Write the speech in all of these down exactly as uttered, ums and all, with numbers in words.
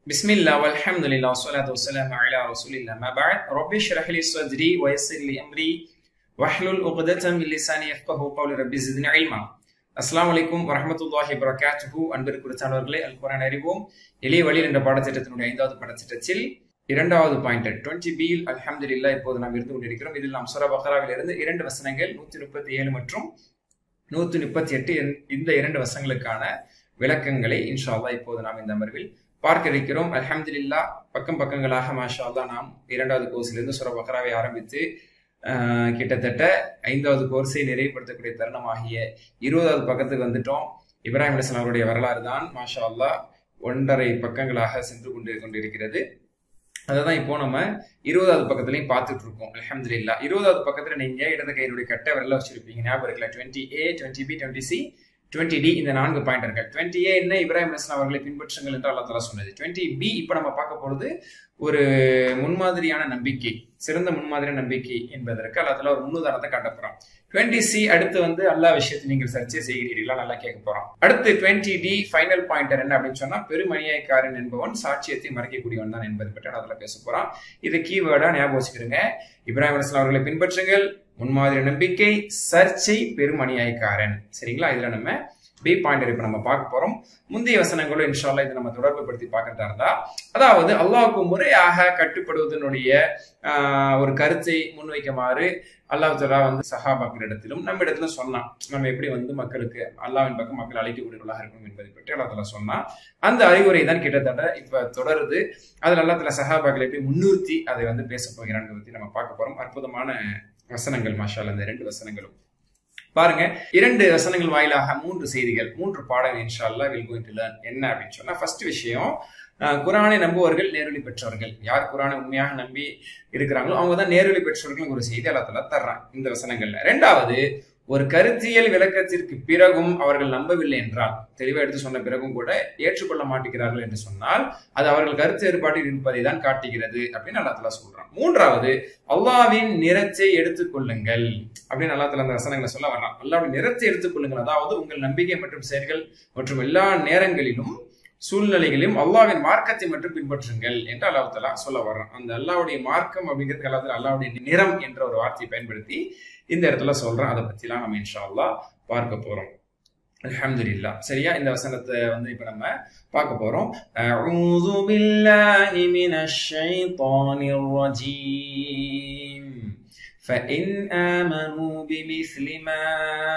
بسم الله والحمد لله والصلاة والسلام على رسول الله ما بعد رب اشرح لي صدري ويسر لي أمري واحلل عقدة من لساني يفقهوا قولي رب زدني علما. அஸ்ஸலாமு அலைக்கும் வரஹ்மத்துல்லாஹி வபரகாத்துஹு. அன்பிற்கு உரித்தானவர்களே, அல் குர்ஆன் அறிவோம் எளிய வழி என்ற பாடத்திட்டத்தினுடைய ஐந்தாவது பாடத்திட்டத்தில் இரண்டாவது பாயிண்ட் டுவெண்ட்டி பியில் அல்ஹம்துலில்லாஹ் இப்போது நாம் இருந்து கொண்டிருக்கிறோம். இதில் நாம் சூரா பக்ராவில் இருந்து இரண்டு வசனங்கள் நூத்தி முப்பத்தி ஏழு மற்றும் நூத்தி முப்பத்தி எட்டு இந்த இரண்டு வசனங்களுக்கான விளக்கங்களை இன்ஷா அல்லாஹ் இப்போது நாம் இந்த அமர்வில் பார்க்க இருக்கிறோம். அல்ஹம்துலில்லாஹ் பக்கம் பக்கங்களாக மாஷா அல்லாஹ் நாம் இரண்டாவது கோர்ஸிலிருந்து சூரா பக்ராவை ஆரம்பித்து கிட்டத்தட்ட ஐந்தாவது கோர்ஸை நிறைவுபடுத்தக்கூடிய தருணமாகிய இருபதாவது பக்கத்துக்கு வந்துட்டோம். இப்ராஹிம் அலைஹிஸ்ஸலாம் அவருடைய வரலாறு தான் மாஷா அல்லாஹ் ஒன்றரை பக்கங்களாக சென்று கொண்டு கொண்டிருக்கிறது. அதான் இப்போ நம்ம இருபதாவது பக்கத்துலையும் பார்த்துட்டு இருக்கோம். அல்ஹம்துலில்லாஹ் இருபதாவது பக்கத்துல நீங்க இடது கையினுடைய கட்டை விரல வச்சிருப்பீங்க, ஞாபகம் இருக்குல்ல? Twenty A twenty B twenty C twenty D இந்த நான்கு பாயிண்டர்கள். டுவெண்ட்டி ஏ என்ன? இப்ராஹிம் அலைஹிஸ்ஸலாம் அவர்களை பின்பற்றுங்கள் என்று அல்லாஹ் தஆலா சொன்னது. டுவெண்ட்டி பி இப்ப நம்ம பார்க்க போறது ஒரு முன்மாதிரியான நம்பிக்கை, சிறந்த முன்மாதிரியான நம்பிக்கை என்பதற்கு அல்லாஹ் தஆலா ஒரு முன்னுதாரணத்தை காட்ட போறான். டுவெண்ட்டி சி அடுத்து வந்து அல்லாஹ் விஷயத்தை நீங்கள் சர்ச்சை செய்கிறீர்களா நல்லா கேட்க போறோம். அடுத்து டுவெண்ட்டி டி ஃபைனல் பாயிண்டர் என்ன அப்படின்னு சொன்னா, பெருமணியாய்க்காரன் என்பவன் சாட்சியத்தை மறைக்கக்கூடியவன் தான் என்பது பற்றி அதில் பேச போறான். இது கீவேர்டா ஞாபகம் வச்சுக்கிறீங்க. இப்ராஹிம் அலைஹிஸ்ஸலாம் அவர்களை பின்பற்றுங்கள், முன்மாதிரி நம்பிக்கை, சர்ச்சை, பெருமணியாய்க்காரன். சரிங்களா? இதுல நம்ம பி பாயிண்டர் இப்ப நம்ம பார்க்க போறோம். முந்தைய வசனங்களும் இன்ஷா அல்லாஹ் இதை நம்ம தொடர்பு படுத்தி பார்க்கறதா இருந்தா, அதாவது அல்லாஹ்வுக்கு முறையாக கட்டுப்படுவதனுடைய ஆஹ் ஒரு கருத்தை முன்வைக்குமாறு அல்லாஹ் தஆலா வந்து சஹாபாக்களிடத்திலும் நம்ம இடத்திலும் சொன்னான். நம்ம எப்படி வந்து மக்களுக்கு அல்லாஹ்வின் பக்கம் மக்கள் அழைக்கக்கூடியவர்களாக இருக்கணும் என்பதை பற்றி அல்லாஹ் தஆலா சொன்னா. அந்த அறிவுரை தான் கிட்டத்தட்ட இப்ப தொடருது. அதுல அல்லாஹ் தஆலா சஹாபாக்களை எப்படி முன்னிறுத்தி அதை வந்து பேச போகிறான்னு பத்தி நம்ம பார்க்க போறோம். அற்புதமான வசனங்கள் மாஷா அல்லாஹ் இந்த ரெண்டு வசனங்களும் பாருங்க. இரண்டு வசனங்கள் வாயிலாக மூன்று செய்திகள், மூன்று பாடம் இன்ஷா அல்லாஹ் வில் கோயிங் டு லேர்ன். என்ன அப்படின்னு சொன்னா, ஃபர்ஸ்ட் விஷயம், குர்ஆனை நம்புவர்கள் நேரொலி பெற்றவர்கள். யார் குர்ஆனை உண்மையாக நம்பி இருக்கிறாங்களோ அவங்க தான் நேரொலி பெற்றவர்கள் ஒரு செய்தி அல்லாஹ் தஆலா தர்றான் இந்த வசனங்கள்ல. ரெண்டாவது, ஒரு கருத்தியல் விளக்கத்திற்கு பிறகும் அவர்கள் நம்பவில்லை என்றால், தெளிவா எடுத்து சொன்ன பிறகும் கூட ஏற்றுக்கொள்ள மாட்டேங்கிறார்கள் என்று சொன்னால் அது அவர்கள் கருத்து ஏற்பாட்டில் இருப்பதை தான் காட்டுகிறது அப்படின்னு அல்லாஹ் தஆலா சொல்றான். மூன்றாவது, அல்லாஹ்வின் நிறத்தை எடுத்துக்கொள்ளுங்கள் அப்படின்னு அல்லாஹ் தஆலா அந்த வசனங்களை சொல்ல வர்றான். அல்லாஹ்வின் நிறத்தை எடுத்துக்கொள்ளுங்கள், அதாவது உங்கள் நம்பிக்கை மற்றும் செயல்கள் மற்றும் எல்லா நேரங்களிலும் சூழ்நிலைகளையும் அல்லாஹ்வின் மார்க்கத்தை மட்டும் பின்பற்றுங்கள் என்று அல்லாஹ் தஆலா சொல்ல வர்றான். அந்த அல்லாஹ்வுடைய மார்க்கம் அப்படிங்கிறதுக்கு அல்லாஹ் தஆலா அல்லாஹ்வுடைய நிறம் என்ற ஒரு வார்த்தையை பயன்படுத்தி இந்த இடத்துல சொல்றான். அதை பத்திலாம் நம்ம இன்ஷா அல்லாஹ் பார்க்க போறோம். அல்ஹம்துலில்லாஹ். சரியா? இந்த வசனத்தை வந்து இப்ப நம்ம பார்க்க போறோம். அஊது பில்லாஹி மினஷ் ஷைத்தானிர் ரஜீம். فإن آمنوا بمثل ما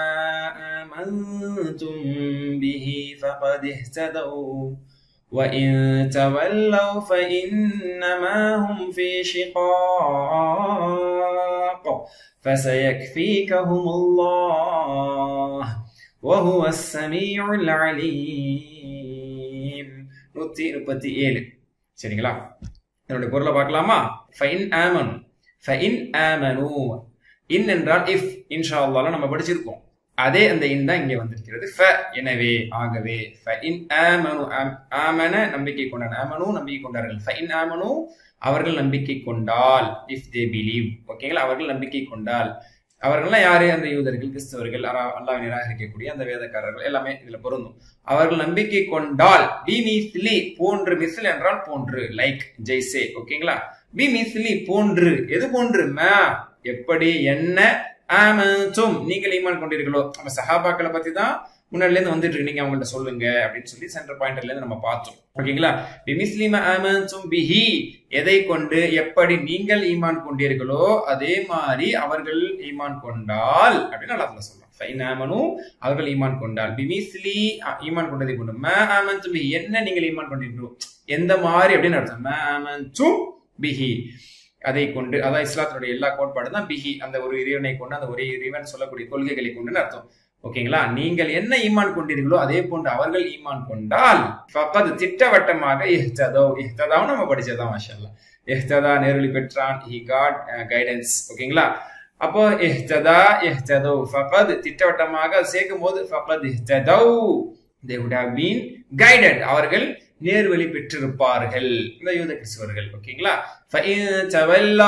آمنتم به فقد اهتدوا وإن تولوا فإنما هم في شقاق فسيكفيكهم الله وهو السميع العليم. நூத்தி முப்பத்தி ஏழு. சரிங்களா? என்னுடைய பொருளை பார்க்கலாமா? ஃபைன் ஆமன் ஃபைன் ஆமனு, இன் என்றால் இஃப், இன்ஷா அல்லாஹ் நம்ம படிச்சிருக்கோம். அதே அந்த இன் தான் இங்கே வந்திருக்கிறது. ஃப எனவே, ஆகவே. ஃபைன் ஆமனு, ஆமன நம்பிக்கை கொண்டார், ஆமனு நம்பிக்கை கொண்டார்கள். ஃபைன் ஆமனு அவர்கள் நம்பிக்கை கொண்டால், இஃப் தே பிலீவ். ஓகேங்களா? அவர்கள் நம்பிக்கை கொண்டால், அவர்கள்லாம் யாரு? அந்த யூதர்கள், கிறிஸ்தவர்கள், அல்லாஹ்வை நிராகரிக்கக்கூடிய அந்த வேதக்காரர்கள் எல்லாமே இதுல பொருந்தும். அவர்கள் நம்பிக்கை கொண்டால், பி மிஸ்லி போன்று, மிஸ்ல் என்றால் போன்று, லைக், ஜெய்சே. ஓகேங்களா? பி மிஸ்லி போன்று, எது போன்று? மா எப்படி, என்ன, ஆமன்தும் நீங்கள் ஈமான் கொண்டீர்களோ. நம்ம சஹாபாக்களை பத்தி தான் முன்னாடில இருந்து வந்துட்டு இருக்கு, நீங்க அவங்கள்ட்ட சொல்லுங்க அப்படின்னு சொல்லி சென்டர் பாயிண்ட்ல இருந்து நம்ம பார்த்தோம். ஓகேங்களா? பி மிஸ்லி மா ஆமன்தும் பிஹி, எதை கொண்டு, எப்படி நீங்கள் ஈமான் கொண்டீர்களோ அதே மாதிரி அவர்கள் ஈமான் கொண்டால் அப்படின்னு அல்லாஹ் தஆலா சொல்றான். ஃபைன் ஆமனு அவர்கள் ஈமான் கொண்டால், பி மிஸ்லி ஈமான் கொண்டதை கொண்டு, மா ஆமன்தும் பிஹி என்ன நீங்கள் ஈமான் கொண்டீர்களோ, எந்த மாதிரி அப்படின்னு அர்த்தம். மா ஆமன்தும் பிஹி அதை கொண்டு, அதான் இஸ்லாத்தினுடைய எல்லா கோட்பாடு தான் பிஹி, அந்த ஒரு இறைவனை கொண்டு, அந்த ஒரே இறைவன் சொல்லக்கூடிய கொள்கைகளை கொண்டுன்னு அர்த்தம். ஓகேங்களா? நீங்கள் என்ன ஈமான் கொண்டீர்களோ அதே போன்று அவர்கள் ஈமான் கொண்டால், ஃபகத் திட்டவட்டமாக, இஹ்ததோ, இஹ்ததா நம்ம படிச்சதான் மாஷா அல்லாஹ். இஹ்ததா நேரொலி பெற்றான், ஹி காட் கைடன்ஸ். ஓகேங்களா? அப்போ இஹ்ததா இஹ்ததோ, ஃபகத் திட்டவட்டமாக சேர்க்கும் போது Fahadh இஹ்ததோ, they would have been guided, அவர்கள் நேர்வழி பெற்றிருப்பார்கள் இந்த யூத கிறிஸ்தவர்கள். ஓகேங்களா?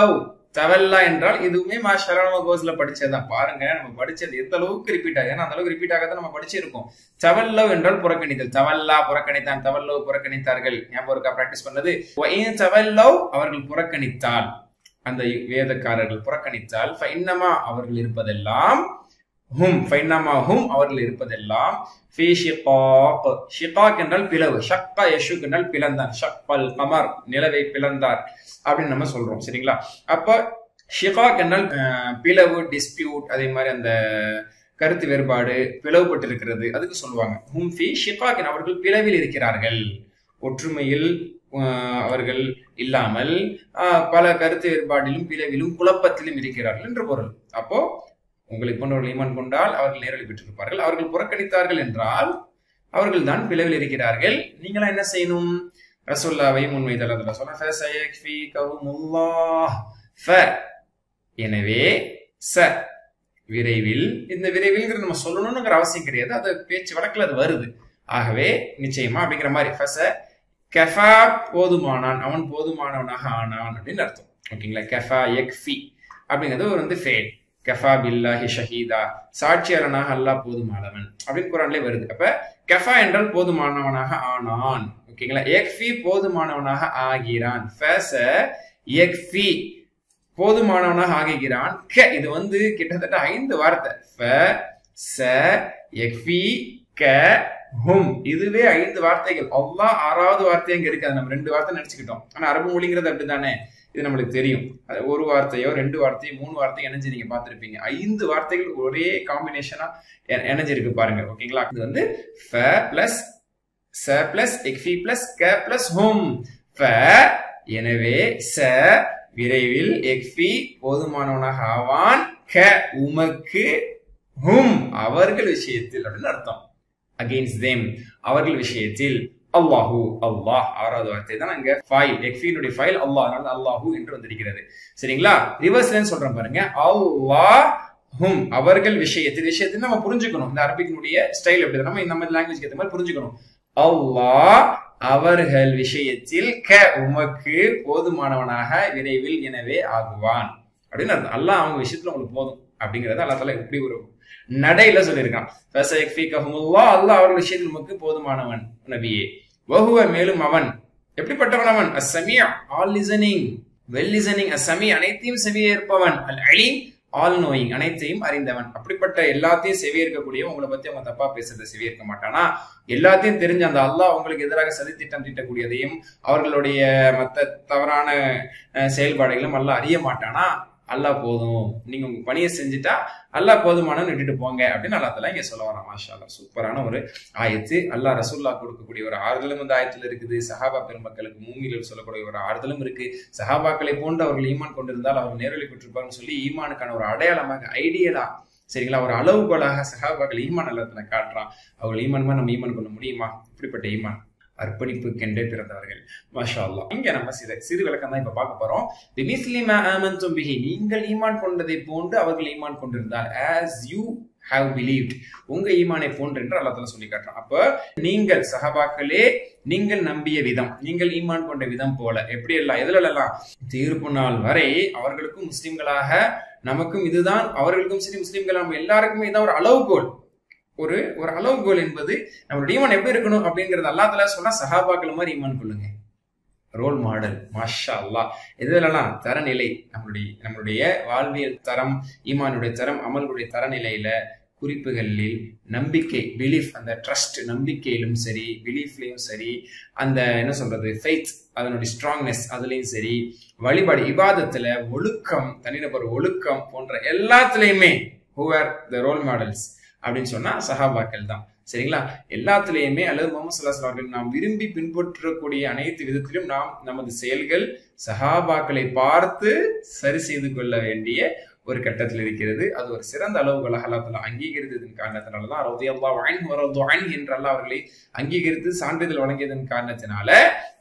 தவல்லா என்றால் இதுவுமே மாஷால்லா நம்ம கோர்ஸ்ல படிச்சதுதான். பாருங்க நம்ம படிச்சது எந்த அளவுக்கு ரிப்பீட் ஆகுது, ஏன்னா அந்த அளவுக்கு ரிப்பீட் ஆகாதான் நம்ம படிச்சிருக்கோம். தவல்லவ் என்றால் புறக்கணித்தல். தவல்லா புறக்கணித்தான், தவல்லவ் புறக்கணித்தார்கள். ஞாபகம் இருக்கா பிராக்டிஸ் பண்ணது? தவல்லவ் அவர்கள் புறக்கணித்தால், அந்த வேதக்காரர்கள் புறக்கணித்தால், ஃபைன்னமா அவர்கள் இருப்பதெல்லாம், ஹும் ஃபைன்னமா ஹும் அவர்கள் இருப்பதெல்லாம், ஃபீ ஷிகாக். ஷிகாக் என்றால் பிளவு. ஷக்கா யஷுக் என்றால் பிளந்தான். ஷக்கல் கமர் நிலவை பிளந்தார் அப்படின்னு நம்ம சொல்றோம். சரிங்களா? அப்ப ஷிகாக் என்றால் பிளவு, டிஸ்பியூட், அதே மாதிரி அந்த கருத்து வேறுபாடு, பிளவுபட்டு இருக்கிறது, அதுக்கு சொல்லுவாங்க. ஹும் ஃபீ ஷிகாக், அவர்கள் பிளவில் இருக்கிறார்கள், ஒற்றுமையில் அவர்கள் இல்லாமல் பல கருத்து வேறுபாடிலும் பிளவிலும் குழப்பத்திலும் இருக்கிறார்கள் என்று பொருள். அப்போ உங்களுக்கு போன்றவர்கள் ஈமான் கொண்டால் அவர்கள் நேரடி பெற்றிருப்பார்கள். அவர்கள் புறக்கணித்தார்கள் என்றால் அவர்கள் தான் பிளவில் இருக்கிறார்கள். நீங்களா என்ன செய்யணும்? ரசூலுல்லாஹ்வை முன்வைத்தல். அதுல சொன்ன எனவே ச விரைவில், இந்த விரைவில் நம்ம சொல்லணும்ங்கிற அவசியம் கிடையாது, அது பேச்சு வழக்கில் அது வருது. ஆகவே நிச்சயமா அப்படிங்கிற மாதிரி ஃபஸ கஃபா போதுமானான், அவன் போதுமானவனாக ஆனான் அப்படின்னு அர்த்தம். ஓகேங்களா? கஃபா யக்ஃபி அப்படிங்கிறது ஒரு வந்து ஃபேல். கஃபா பில்லாஹி ஷஹீதா, சாட்சியாளனாக அல்லாஹ் போதுமானவன் அப்படின்னு குர்ஆன்லயே வருது. அப்ப கஃபா என்றால் போதுமானவனாக ஆனான். ஓகேங்களா? யக்ஃபி போதுமானவனாக ஆகிறான். ஃபஸ யக்ஃபி போதுமானவனாக ஆகிறான். க இது வந்து கிட்டத்தட்ட ஐந்து வார்த்தை. ஃப ச யக்ஃபி க ஹும், இதுவே ஐந்து வார்த்தைகள். அல்லாஹ் ஆறாவது வார்த்தை அங்க இருக்கு. நம்ம ரெண்டு வார்த்தை நினைச்சுக்கிட்டோம். ஆனா அரபு மொழிங்கிறது அப்படித்தானே, இது நம்மளுக்கு தெரியும். ஒரு வார்த்தையோ ரெண்டு வார்த்தையோ மூணு வார்த்தையோ இணைஞ்சு நீங்க பார்த்திருப்பீங்க. ஐந்து வார்த்தைகள் ஒரே காம்பினேஷனா இணைஞ்சு இருக்கு பாருங்க. ஓகேங்களா? இது வந்து ஃப பிளஸ் ச பிளஸ் எக்ஃபி பிளஸ் க பிளஸ் ஹும். ஃப எனவே ச விரைவில், எக்ஃபி போதுமானவனாக ஆவான், க உமக்கு, ஹும் அவர்கள் விஷயத்தில் அப்படின்னு அர்த்தம். அகெயின்ஸ்ட் தேம் அவர்கள் விஷயத்தில். அல்லாஹு அல்லாஹ் ஆறாவது வார்த்தை தான் அங்க ஃபைல். எக்ஃபினுடைய ஃபைல் அல்லாஹ், அதனால அல்லாஹு என்று வந்திருக்கிறது. சரிங்களா? ரிவர்ஸ்ல சொல்றேன் பாருங்க. அல்லாஹ் ஹும் அவர்கள் விஷயத்தில். விஷயத்தில் நம்ம புரிஞ்சுக்கணும். இந்த அரபிக்கினுடைய ஸ்டைல் எப்படி நம்ம நம்ம லாங்குவேஜ் ஏற்ற மாதிரி புரிஞ்சுக்கணும். அல்லாஹ் அவர்கள் விஷயத்தில் க உமக்கு போதுமானவனாக விரைவில் எனவே ஆகுவான் அப்படின்னு அர்த்தம். அல்லாஹ் அவங்க விஷயத்துல உங்களுக்கு போதும் அப்படிங்கறத அல்லாஹ் தஆலா இப்படி ஒரு நடையில சொல்லியிருக்கான். அல்லாஹ் அவர்கள் விஷயத்தில் உமக்கு போதுமானவன் நபியே. வஹுவ மேலும் அவன் எப்படிப்பட்டவன்? அவன் அஸ்ஸமீ ஆல் லிசனிங், வெல் லிசனிங். அஸ்ஸமீ அனைத்தையும் செவியேற்பவன். அல் அலீம் ஆல் நோயிங் அப்படிப்பட்ட அறிந்தவன். அப்படிப்பட்ட எல்லாத்தையும் செவியேற்கக்கூடிய, உங்களை பத்தி அவங்க தப்பா பேசுறதை செவியேற்க மாட்டானா? எல்லாத்தையும் தெரிஞ்ச அந்த அல்லாஹ் உங்களுக்கு எதிராக சதி திட்டம் தீட்டக்கூடியதையும் அவர்களுடைய மற்ற தவறான செயல்பாடுகளும் அல்லாஹ் அறிய மாட்டானா? அல்லாஹ் போதும், நீங்க உங்க பணியை செஞ்சுட்டா அல்லாஹ் போதுமானன்னு விட்டுட்டு போங்க அப்படின்னு அல்லாஹ் தஆலா இங்க சொல்ல வரான். மாஷா அல்லாஹ், சூப்பரான ஒரு ஆயத்து. அல்லாஹ் ரசூலுல்லாஹ் கொடுக்கக்கூடிய ஒரு ஆறுதலும் இந்த ஆயத்துல இருக்குது. சஹாபா பெருமக்களுக்கு மூமின்கள் சொல்லக்கூடிய ஒரு ஆறுதலும் இருக்கு. சஹாபாக்களை போன்று அவர்கள் ஈமான் கொண்டிருந்தால் அவர்கள் நேரடி பெற்றிருப்பாங்கன்னு சொல்லி ஈமானுக்கான ஒரு அடையாளமாக, ஐடியலா, சரிங்களா, ஒரு அளவுகோலாக சஹாபாக்கள் ஈமான் அல்லாஹ் தஆலா காட்டுறான். அவர்கள் ஈமான்மா நம்ம ஈமான் கொள்ள முடியுமா? இப்படிப்பட்ட ஈமான் அர்ப்பணிப்புக்கென்றே பிறந்தவர்கள். மாஷா அல்லாஹ். இங்க நம்ம சிறு சிறு விளக்கம் தான் இப்ப பார்க்க போறோம். பிமிஸ்லிமா ஆமன்தும் பிஹி, நீங்கள் ஈமான் கொண்டதை போன்று அவர்கள் ஈமான் கொண்டிருந்தால், as you have believed, உங்க ஈமானை போன்று என்று அல்லாஹ் தஆலா சொல்லி காட்டுறான். அப்ப நீங்கள் சஹாபாக்களே நீங்கள் நம்பிய விதம், நீங்கள் ஈமான் கொண்ட விதம் போல எப்படி எல்லாம் எதுல எல்லாம் தீர்ப்பு நாள் வரை அவர்களுக்கும் முஸ்லிம்களாக நமக்கும் இதுதான், அவர்களுக்கும் சரி முஸ்லிம்கள் நம்ம எல்லாருக்குமே இதான் ஒரு அளவுகோல். ஒரு ஒரு அளவுகோல் என்பது நம்மளுடைய ஈமான் எப்படி இருக்கணும் அப்படிங்கறது அல்லாஹ் தஆலா சொன்னா சஹாபாக்கள் மாதிரி ஈமான் கொள்ளுங்க. Role model. மாஷா அல்லாஹ். இதெல்லாம் தரநிலை, நம்மளுடைய நம்மளுடைய வாழ்வியல் தரம், ஈமானுடைய தரம், அமலுடைய தரநிலையில குறிப்புகளில் நம்பிக்கை, பிலீஃப், அந்த ட்ரஸ்ட், நம்பிக்கையிலும் சரி, பிலீஃப்லயும் சரி, அந்த என்ன சொல்றது ஃபெய்த், அதனுடைய ஸ்ட்ராங்னஸ் அதுலயும் சரி, வழிபாடு இபாதத்துல ஒழுக்கம், தனிநபர் ஒழுக்கம் போன்ற எல்லாத்துலயுமே who are the role models அப்படின்னு சொன்னா சஹாபாக்கள் தான். சரிங்களா? எல்லாத்திலையுமே அல்லது முஹம்மது ஸல்லல்லாஹு அலைஹி வஸல்லம் நாம் விரும்பி பின்பற்றக்கூடிய அனைத்து விதத்திலும் நாம் நமது செயல்கள் சஹாபாக்களை பார்த்து சரி செய்து கொள்ள வேண்டிய ஒரு கட்டத்தில் இருக்கிறது. அது ஒரு சிறந்த அளவுகளாக அல்லாஹ் தஆலா அங்கீகரித்ததன் காரணத்தினாலதான் ரலியல்லாஹு அன்ஹு வ ரது அன்ஹு என்ற அல்லாஹ் அவர்களை அங்கீகரித்து சான்றிதழ் வழங்கியதன் காரணத்தினால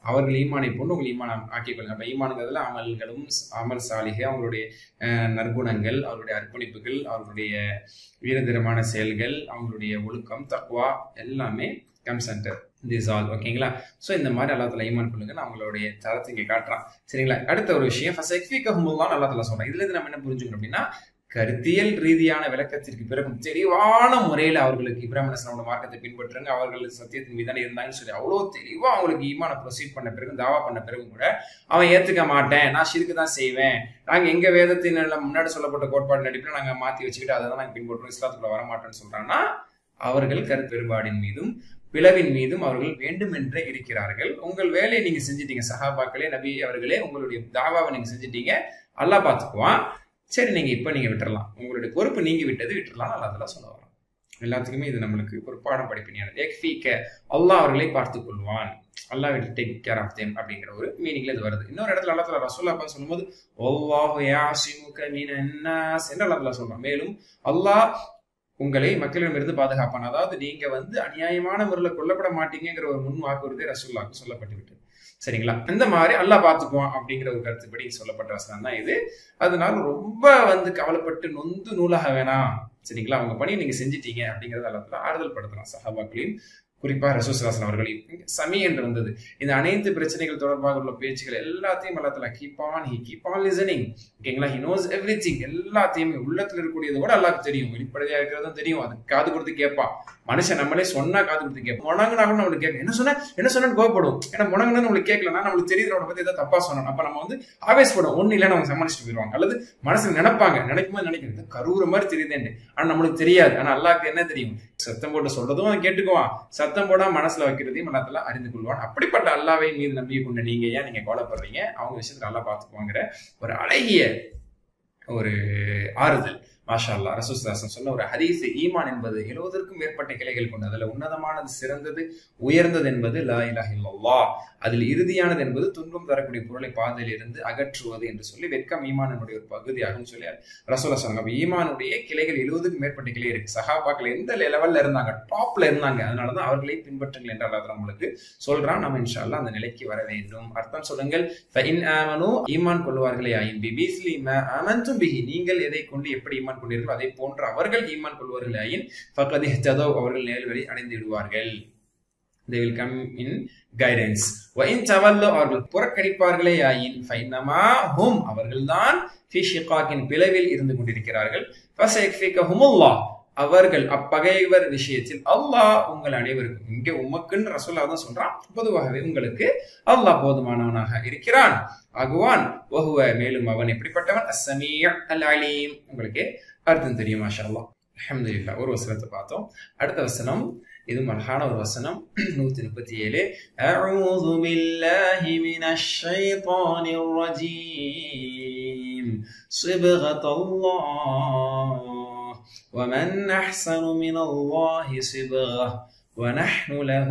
அவர்கள் ஈமானை போன்று உங்கள் ஈமான் ஆக்கிக் கொள்ளுங்க. அப்ப ஈமானுங்கிறதுல அமல்களும் அமல் சாலிகை, அவங்களுடைய நற்குணங்கள், அவருடைய அர்ப்பணிப்புகள், அவர்களுடைய வீரதீரமான செயல்கள், அவங்களுடைய ஒழுக்கம், தக்வா எல்லாமே கம் சென்டர் திஸ் ஆல். ஓகேங்களா? ஸோ இந்த மாதிரி அல்லா தஆலா ஈமான் கொள்ளுங்க. நான் அவங்களுடைய தரத்தை இங்கே காட்டுறான். சரிங்களா? அடுத்த ஒரு விஷயம் ஃபஸயக்ஃபிகஹுமுல்லாஹ் அல்லா தஆலா சொல்றேன். இதுல இருந்து நம்ம என்ன புரிஞ்சுக்கணும் அப்படின்னா, கருத்தியல் ரீதியான விளக்கத்திற்கு பிறகு தெளிவான முறையில் அவர்களுக்கு இப்ராஹிம் அலைஹிஸ்ஸலாமோட மார்க்கத்தை பின்பற்றுங்க, அவர்கள் சத்தியத்தின் மீதான இருந்தாங்கன்னு சொல்லி அவ்வளோ தெளிவா அவங்களுக்கு ஈமான ப்ரொசீட் பண்ண பிறகு, தாவா பண்ண பிறகு கூட அவன் ஏத்துக்க மாட்டேன், நான் ஷிர்க் தான் செய்வேன், நாங்க எங்க வேதத்தின் முன்னாடி சொல்லப்பட்ட கோட்பாடு நடிப்பில் நாங்க மாத்தி வச்சுக்கிட்டு அதை தான் நாங்க பின்பற்றுறோம், இஸ்லாத்துக்குள்ள வரமாட்டேன்னு சொல்றாங்கன்னா அவர்கள் கருத்து வேறுபாடின் மீதும் பிளவின் மீதும் அவர்கள் வேண்டுமென்றே இருக்கிறார்கள். உங்கள் வேலையை நீங்க செஞ்சிட்டீங்க சஹாபாக்களே, நபி அவர்களே, உங்களுடைய தாவாவை நீங்க செஞ்சிட்டீங்க, அல்லாஹ் பார்த்துக்குவான். சரி, நீங்க இப்ப நீங்க விட்டுறலாம், உங்களுடைய பொறுப்பு நீங்க விட்டது விட்டுறலாம், அல்லா தஆலா சொல்ல வரோம். எல்லாத்துக்குமே இது நம்மளுக்கு ஒரு பாடம் படிப்பினையானது. எக்ஃபீக, அல்லாஹ் அவர்களை பார்த்துக் கொள்வான், அல்லாஹ் will take care of them அப்படிங்கிற ஒரு மீனிங்ல இது வருது. இன்னொரு இடத்துல அல்லாஹ் தஆலா ரசூலுல்லாஹ் சொல்லும்போது வல்லாஹு யாஸிமுக மினன் நாஸ் என்று அல்லாஹ் தஆலா சொல்றான். மேலும் அல்லாஹ் உங்களை மக்களிடமிருந்து பாதுகாப்பான். அதாவது நீங்க வந்து அநியாயமான முறையில் கொல்லப்பட மாட்டீங்கிற ஒரு முன் வாக்குறுதி ரசூலுல்லாஹ்க்கு சொல்லப்பட்டு விட்டது. சரிங்களா? இந்த மாதிரி அல்லாஹ் பார்த்துக்குவான் அப்படிங்கிற ஒரு கருத்துப்படி சொல்லப்பட்ட வசனம் தான் இது. அதனால ரொம்ப வந்து கவலைப்பட்டு நொந்து நூலாக வேணாம். சரிங்களா? அவங்க பணியை நீங்க செஞ்சிட்டீங்க அப்படிங்கறத அல்லாஹ் ஆறுதல் படுத்தலாம் சஹாபாக்களையும், குறிப்பா ரசூல் ஸல்லல்லாஹு அலைஹி வஸல்லம் அவர்களையும். சமி என்று வந்தது. இந்த அனைத்து பிரச்சனைகள் தொடர்பாக உள்ள பேச்சுகள் எல்லாத்தையும் அல்லாஹ் தஆலா keep on he keep on listening. ஓகேங்களா? He knows everything. எல்லாத்தையுமே உள்ளத்துல இருக்கக்கூடியது கூட அல்லாஹ்க்கு தெரியும், வெளிப்படையா இருக்கிறதும் தெரியும். அது காது கொடுத்து கேட்பான். மனுஷன் நம்மளே சொன்னா காது கொடுத்து கேட்போம், முணங்குனா கூட நம்மளுக்கு கேட்கும். என்ன சொன்ன என்ன சொன்னு கோவப்படும். ஏன்னா முணங்குனா நம்மளுக்கு கேட்கலன்னா நம்மளுக்கு தெரியுது அவனை பத்தி ஏதாவது தப்பா சொன்னோம். அப்ப நம்ம வந்து ஆவேசப்படும், ஒண்ணு இல்லைன்னு அவங்க சமாளிச்சுட்டு போயிருவாங்க. அல்லது மனசுல நினைப்பாங்க, நினைக்கும் போது நினைக்கிறது கருவுற மாதிரி தெரியுதுன்னு. ஆனா நம்மளுக்கு தெரியாது. ஆனா அல்லாஹ்க்கு என்ன தெரியும்? சத்தம் போட்டு சொல்றதும் அவன் கேட்டுக்குவான், சத்தம் போடாம மனசுல வைக்கிறதையும் அல்லாஹ் தஆலா அறிந்து கொள்வான். அப்படிப்பட்ட அல்லாஹ்வை மீது நம்பிக்கை கொண்ட நீங்க ஏன் நீங்க கவலைப்படுறீங்க? அவங்க விஷயத்துல அல்லாஹ் பார்த்துக்குவாங்கிற ஒரு அழகிய ஒரு ஆறுதல். மாஷா அல்லாஹ். ரசூல் ஸல்லல்லாஹு அலைஹி வஸல்லம் சொன்ன ஒரு ஹதீஸ், ஈமான் என்பது எழுபதற்கும் மேற்பட்ட கிளைகள் கொண்டு அதுல உன்னதமானது, சிறந்தது, உயர்ந்தது என்பது லா இலாஹ இல்லல்லாஹ். அதில் இறுதியானது என்பது துன்பம் தரக்கூடிய பொருளை பாதையில் இருந்து அகற்றுவது என்று சொல்லி வெட்கம் ஈமானுடைய ஒரு பகுதியாகும் சொல்லி ரசூலுல்லாஹ் சொன்னாங்க. ஈமானுடைய கிளைகள் எழுபதுக்கும் மேற்பட்ட கிளை இருக்கு. சஹாபாக்கள் எந்த லெவல்ல இருந்தாங்க, டாப்ல இருந்தாங்க. அதனாலதான் அவர்களை பின்பற்றுங்கள் என்று அல்லாஹ் நம்மளுக்கு சொல்றான். நம்ம இன்ஷா அல்லாஹ் அந்த நிலைக்கு வர வேண்டும். அர்த்தம் சொல்லுங்கள். ஃபஇன் ஆமனு, ஈமான் கொள்வார்களே ஆயின் பிமிஸ்லி மா ஆமன்தும் பிஹி, நீங்கள் எதை கொண்டு எப்படி ஈமான் கொண்டீர்கள் அதை போன்ற அவர்கள் ஈமான் கொள்வார்கள் ஆயின் ஃபகத் இஹ்ததவ், அவர்கள் நேர்வழி அடைந்து விடுவார்கள். they will come in guidance. wa in tawallu, அவர்கள் புறக்கணிப்பார்களே ஆயின் ஃபைன்னமா ஹும், அவர்கள்தான் ஃபீ ஷிகாக்கின் பிளவில் இருந்து கொண்டிருக்கிறார்கள். ஃபஸயக்ஃபிகஹுமுல்லாஹ், அவர்கள் அப்பகைவர் விஷயத்தில் அல்லாஹ் உங்கள் அனைவருக்கும், இங்கே உமக்குன்னு ரசூலுல்லாஹ் தான் சொல்றான், பொதுவாகவே உங்களுக்கு அல்லாஹ் போதுமானவனாக இருக்கிறான், ஆகுவான். வஹுவ, மேலும் அவன் எப்படிப்பட்டவன்? அஸ்ஸமீஅ் அல் அலீம். உங்களுக்கு அர்த்தம் தெரியும். மாஷா அல்லாஹ். அல்ஹம்துலில்லாஹ். ஒரு வசனத்தை பார்த்தோம். அடுத்த வசனம் இது அழகான ஒரு வசனம், நூத்தி முப்பத்தி ஏழு. அஊது பில்லாஹி மினஷ் ஷைத்தானிர் ரஜீம். சிப்கத்தல்லாஹ் ومن أحسن من الله صبغة ونحن له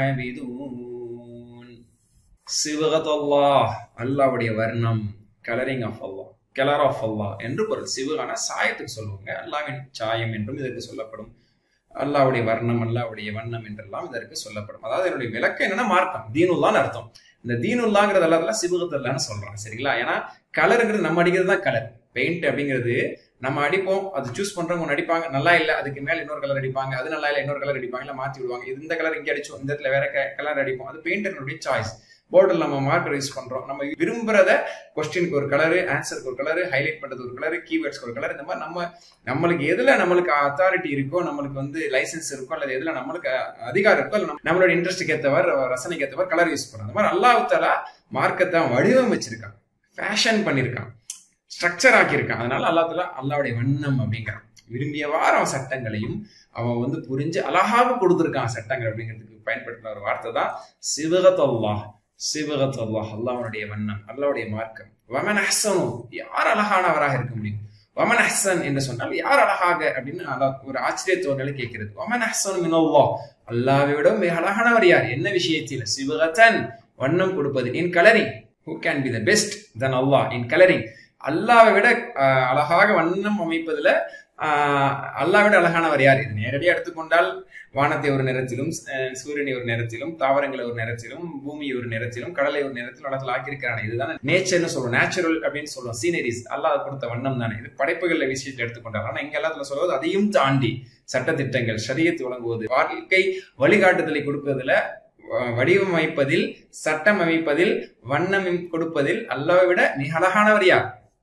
عابدون. صبغة الله, அல்லாஹ்வுடைய வர்ணம், கலரிங் ஆஃப் அல்லாஹ், கலர் ஆஃப் அல்லாஹ் என்று பொருள். சிவகான சாயத்துக்கு சொல்லுவாங்க, அல்லாஹ்வின் சாயம் என்றும் இதற்கு சொல்லப்படும். அல்லாஹ்வுடைய வர்ணம், அல்லாஹ்வுடைய வண்ணம் என்றெல்லாம் இதற்கு சொல்லப்படும். அதாவது என்னுடைய விளக்கம் என்னன்னா மார்க்கம், தீனுல்லான்னு அர்த்தம். இந்த தீனுல்லாங்கிறது அல்லாஹ் சிபகத்துல்லான்னு சொல்றாங்க. சரிங்களா? ஏன்னா கலருங்கிறது நம்ம அடிக்கிறது தான் கலர். பெயிண்ட் அப்படிங்கிறது நம்ம அடிப்போம், அது சூஸ் பண்றவங்க ஒன்று அடிப்பாங்க, நல்லா இல்லை, அதுக்கு மேல இன்னொரு கலர் அடிப்பாங்க, அது நல்லா இல்லை இன்னொரு கலர் அடிப்பாங்க, இல்லை மாத்தி விடுவாங்க. இது இந்த கலர் இங்கே அடிச்சோம், இந்த இடத்துல வேற கலர் அடிப்போம். அது பெயிண்டருடைய சாய்ஸ். போர்டில் நம்ம மார்க்கர் யூஸ் பண்றோம், நம்ம விரும்புறத கொஸ்டினுக்கு ஒரு கலரு, ஆன்சருக்கு ஒரு கலரு, ஹைலைட் பண்றது ஒரு கலரு, கீவேர்ட்ஸ்க்கு ஒரு கலர். இந்த மாதிரி நம்ம நம்மளுக்கு எதுல நம்மளுக்கு அத்தாரிட்டி இருக்கோ, நம்மளுக்கு வந்து லைசன்ஸ் இருக்கோ, அல்லது எதுல நம்மளுக்கு அதிகாரம் இருக்கோ, அல்ல நம்மளோட இன்ட்ரெஸ்ட்டுக்கு ஏற்றவர், ரசனைக்கு ஏற்றவர் கலர் யூஸ் பண்றோம். அந்த மாதிரி அல்லாஹ் தஆலா மார்க்கத்தை வடிவமைச்சிருக்கான், ஃபேஷன் பண்ணியிருக்கான், ஸ்ட்ரக்சர் ஆக்கியிருக்கான். அதனால அல்லாஹ் தஆலா அல்லாஹ்வுடைய வண்ணம் அப்படிங்கிறான். விரும்பியவாறு அவன் சட்டங்களையும் அவன் வந்து புரிஞ்சு அழகாக கொடுத்துருக்கான் சட்டங்கள் அப்படிங்கிறதுக்கு பயன்படுத்தின ஒரு வார்த்தை தான் சிபகத்துல்லாஹ். சிபகத்துல்லாஹ், அல்லாஹ்வுடைய வண்ணம், அல்லாஹ்வுடைய மார்க்கம். வமன் அஹ்ஸனு, யார் அழகானவராக இருக்க முடியும்? வமன் அஹ்ஸன் என்று சொன்னால் யார் அழகாக அப்படின்னு அல்லாஹ் ஒரு ஆச்சரியத்தோடு கேட்கிறது. வமன் அஹ்ஸனு மினல்லாஹ், அல்லாஹ்வை விட மிக அழகானவர் யார்? என்ன விஷயத்தில்? சிபகத்தன், வண்ணம் கொடுப்பது. In colouring, who can be the best than Allah in coloring? அல்லாஹ்வை விட அழகாக வண்ணம் அமைப்பதுல அல்லாஹ்வை விட அழகானவர் யார்? இது நேரடியாக எடுத்துக்கொண்டால் வானத்தை ஒரு நிறத்திலும், சூரியனை ஒரு நிறத்திலும், தாவரங்களை ஒரு நிறத்திலும், பூமி ஒரு நிறத்திலும், கடலை ஒரு நிறத்திலும் இடத்துல ஆக்கியிருக்கிறாங்க. இதுதான் நேச்சர்னு சொல்லுவோம், நேச்சுரல் அப்படின்னு சொல்லுவோம். சீனரிஸ் அல்லாஹ் கொடுத்த வண்ணம் தானே. இது படைப்புகள்ல விஷயத்தை எடுத்துக்கொண்டாங்க. ஆனா இங்க எல்லாத்துல சொல்வது அதையும் தாண்டி சட்டத்திட்டங்கள், ஷரியத் வழங்குவது, வாழ்க்கை வழிகாட்டுதலை கொடுப்பதுல, வடிவமைப்பதில், சட்டம் அமைப்பதில், வண்ணம் கொடுப்பதில் அல்லாஹ்வை விட மிக அழகானவர் யார்?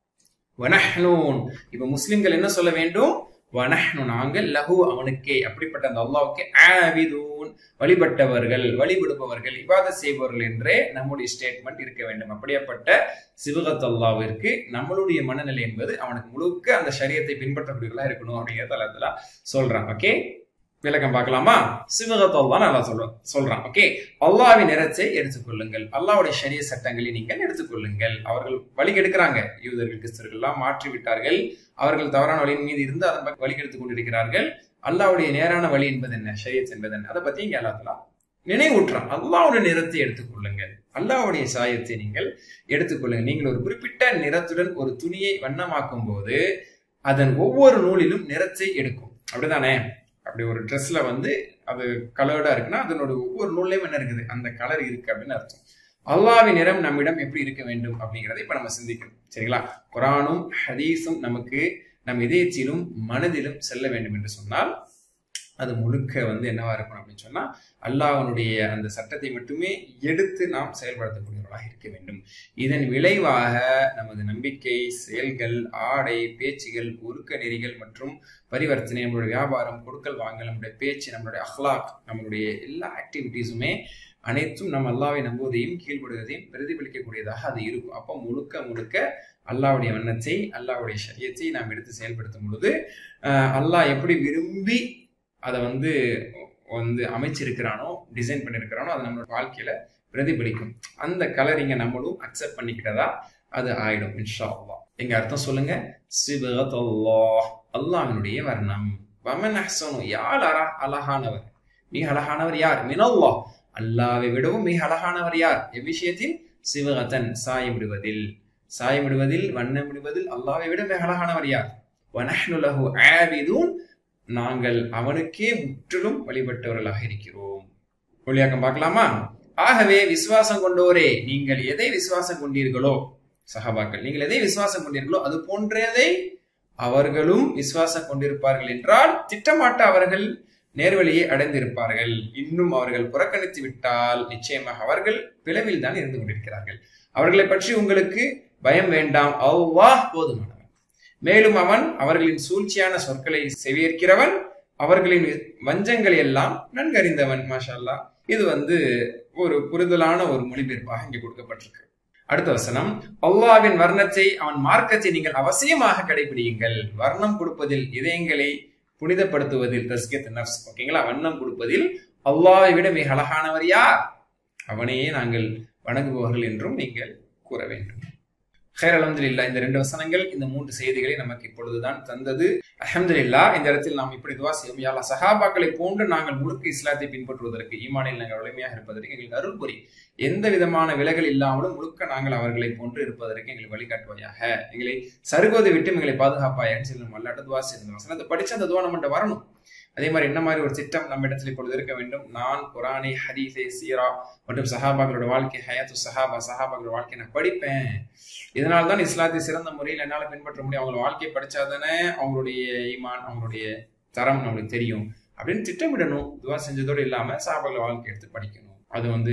வனஹ்னூன். இப்ப முஸ்லிம்கள் என்ன சொல்ல வேண்டும்? வனஹ்னு, நாங்கள், லஹு, அவனுக்கே, அப்படிப்பட்ட அந்த அல்லாஹ்வுக்கு, ஆபிதூன், வழிபட்டவர்கள், வழிபடுபவர்கள், இபாதத் செய்பவர்கள் என்றே நம்முடைய ஸ்டேட்மெண்ட் இருக்க வேண்டும். அப்படிப்பட்ட சிவகத் அல்லாஹ்விற்கு நம்மளுடைய மனநிலை என்பது அவனுக்கு முழுக்க அந்த ஷரியத்தை பின்பற்றக்கூடியவர்களா இருக்கணும் அப்படிங்கிறத அல்லா சொல்றான். ஓகே, விளக்கம் பார்க்கலாமா? சிவகத் அல்லாஹ் நல்லா சொல்றான் சொல்றான் ஓகே, அல்லாஹ்வின் நிறத்தை எடுத்துக்கொள்ளுங்கள், அல்லாஹ்வுடைய ஷரிய சட்டங்களை நீங்கள் எடுத்துக்கொள்ளுங்கள். அவர்கள் வழி கெடுக்கிறாங்க, யூதர்கள் கிறிஸ்தவர்கள் எல்லாம் மாற்றி விட்டார்கள், அவர்கள் தவறான வழியின் மீது இருந்து அதன் வழி கெடுத்துக் கொண்டிருக்கிறார்கள். அல்லாஹ்வுடைய நேரான வழி என்பது என்ன, ஷரியத் என்பது என்ன, அதை பத்தி இங்க அல்லாஹ் நினைவூற்றான். அல்லாஹ்வுடைய நிறத்தை எடுத்துக்கொள்ளுங்கள், அல்லாஹ்வுடைய சாயத்தை நீங்கள் எடுத்துக்கொள்ளுங்கள். நீங்கள் ஒரு குறிப்பிட்ட நிறத்துடன் ஒரு துணியை வண்ணமாக்கும் போது அதன் ஒவ்வொரு நூலிலும் நிறத்தை எடுக்கும், அப்படிதானே? அப்படி ஒரு ட்ரெஸ்ல வந்து அது கலர்டா இருக்குன்னா அதனோட ஒவ்வொரு நூல்லையும் என்ன இருக்குது, அந்த கலர் இருக்கு அப்படின்னு அர்த்தம். அல்லாஹ்வின் நிறம் நம்மிடம் எப்படி இருக்க வேண்டும் அப்படிங்கிறத இப்ப நம்ம சிந்திக்கணும். சரிங்களா? குர்ஆனும் ஹதீஸும் நமக்கு நம் இதயத்திலும் மனதிலும் செல்ல வேண்டும் என்று சொன்னால் அது முழுக்க வந்து என்னவா இருக்கணும் அப்படின்னு சொன்னா அல்லாஹ்வுடைய அந்த சட்டத்தை மட்டுமே எடுத்து நாம் செயல்படுத்தக்கூடியவர்களாக இருக்க வேண்டும். இதன் விளைவாக நமது நம்பிக்கை, செயல்கள், ஆடை, பேச்சுகள், ஒழுக்க நெறிகள் மற்றும் பரிவர்த்தனை, நம்மளுடைய வியாபாரம், கொடுக்கல் வாங்கல், நம்முடைய பேச்சு, நம்மளுடைய அஹ்லாக், நம்மளுடைய எல்லா ஆக்டிவிட்டிஸுமே அனைத்தும் நம்ம அல்லாஹ்வை நம்புவதையும் கீழ்படுவதையும் பிரதிபலிக்கக்கூடியதாக அது இருக்கும். அப்போ முழுக்க முழுக்க அல்லாஹ்வுடைய வண்ணத்தை, அல்லாஹ்வுடைய ஷரியத்தை நாம் எடுத்து செயல்படுத்தும் பொழுது அல்லாஹ் எப்படி விரும்பி அதை வந்து வந்து அமைச்சிருக்கிறானோ, டிசைன் பண்ணிருக்கிறானோ, அது நம்மளோட வாழ்க்கையில பிரதிபலிக்கும். அந்த கலரிங்க நம்மளும் அக்செப்ட் பண்ணிக்கிட்டதா அது ஆயிடும் இன்ஷா அல்லாஹ். எங்க அர்த்தம் சொல்லுங்க? சிபகத்துல்லாஹ், அல்லாஹ்வினுடைய வர்ணம். வமன் அஹ்ஸனு, யார் அழகானவர், மிக அழகானவர் யார்? மினல்லாஹ், அல்லாஹ்வை விடவும் மிக அழகானவர் யார்? எவ்விஷயத்தில்? சிவகத்தன், சாயமிடுவதில், சாயமிடுவதில், வண்ணமிடுவதில் அல்லாஹ்வை விட மிக அழகானவர் யார்? வனஹ்னு லஹு ஆபிதூன், நாங்கள் அவனுக்கே முற்றிலும் வழிபட்டவர்களாக இருக்கிறோம். ஒளியாக்கம் பார்க்கலாமா? ஆகவே விசுவாசம் கொண்டோரே, நீங்கள் எதை விசுவாசம் கொண்டீர்களோ, சஹாபாக்கள் நீங்கள் எதை விசுவாசம் கொண்டீர்களோ அது போன்றதை அவர்களும் விசுவாசம் கொண்டிருப்பார்கள் என்றால் திட்டமாட்ட அவர்கள் நேர்வழியை அடைந்திருப்பார்கள். இன்னும் அவர்கள் புறக்கணித்து விட்டால் நிச்சயமாக அவர்கள் பிளவில் தான் இருந்து கொண்டிருக்கிறார்கள். அவர்களை பற்றி உங்களுக்கு பயம் வேண்டாம், அல்லாஹ் போதுமானவன். மேலும் அவன் அவர்களின் சூழ்ச்சியான சொற்களை செவியேற்கிறவன், அவர்களின் வஞ்சங்களை எல்லாம் நன்கறிந்தவன். மாஷா அல்லாஹ். இது வந்து ஒரு புரிதலான ஒரு மொழிபெயர்ப்பாக இங்கே கொடுக்கப்பட்டிருக்கு. அடுத்த வசனம், அல்லாஹ்வின் வர்ணத்தை, அவன் மார்க்கத்தை நீங்கள் அவசியமாக கடைபிடியுங்கள். வர்ணம் கொடுப்பதில், இதயங்களை புனிதப்படுத்துவதில், தஸ்கியத் நஃப்ஸ், ஓகேங்களா? வண்ணம் கொடுப்பதில் அல்லாஹ்வை விட மிக அழகானவர் யார்? அவனையே நாங்கள் வணங்குபவர்கள் என்றும் நீங்கள் கூற வேண்டும். ஹைர், அல்ஹம்துலில்லாஹ். இந்த ரெண்டு வசனங்கள், இந்த மூன்று செய்திகளை நமக்கு இப்பொழுதுதான் தந்தது. அல்ஹம்துலில்லாஹ். இந்த இடத்தில் நாம் இப்படி துவா செய்வோம், யா அல்லாஹ், சஹாபாக்களை போன்று நாங்கள் முழுக்க இஸ்லாத்தை பின்பற்றுவதற்கு, ஈமானில் நாங்கள் வலிமையாக இருப்பதற்கு எங்களுக்கு அருள் புரி. எந்த விதமான விலகல் இல்லாமலும் முழுக்க நாங்கள் அவர்களை போன்று இருப்பதற்கு எங்களை வழிகாட்டுவாயாக, எங்களை சருகுவதை விட்டு எங்களை பாதுகாப்பாயான்னு சொல்லி நம்ம அல்லாஹ்ட்ட துவா செய்யணும். வசனத்தை படிச்சு அந்த துவா நம்மகிட்ட வரணும். அதே மாதிரி என்ன மாதிரி ஒரு திட்டம் நம்ம இடத்துல இப்பொழுது இருக்க வேண்டும்? நான் குரானை, ஹதீஸை, சீரா மற்றும் சஹாபாக்களோட வாழ்க்கை, ஹயாத்து சஹாபா, சஹாபாக்களோட வாழ்க்கை நான் படிப்பேன். இதனால தான் இஸ்லாத்தை சிறந்த முறையில் என்னால் பின்பற்ற முடியும். அவங்களோட வாழ்க்கையை படிச்சாதானே அவங்களுடைய ஈமான், அவங்களுடைய தரம் நம்மளுக்கு தெரியும் அப்படின்னு திட்டமிடணும். துவா செஞ்சதோடு இல்லாம சஹாபாக்களோட வாழ்க்கை எடுத்து படிக்கணும். அது வந்து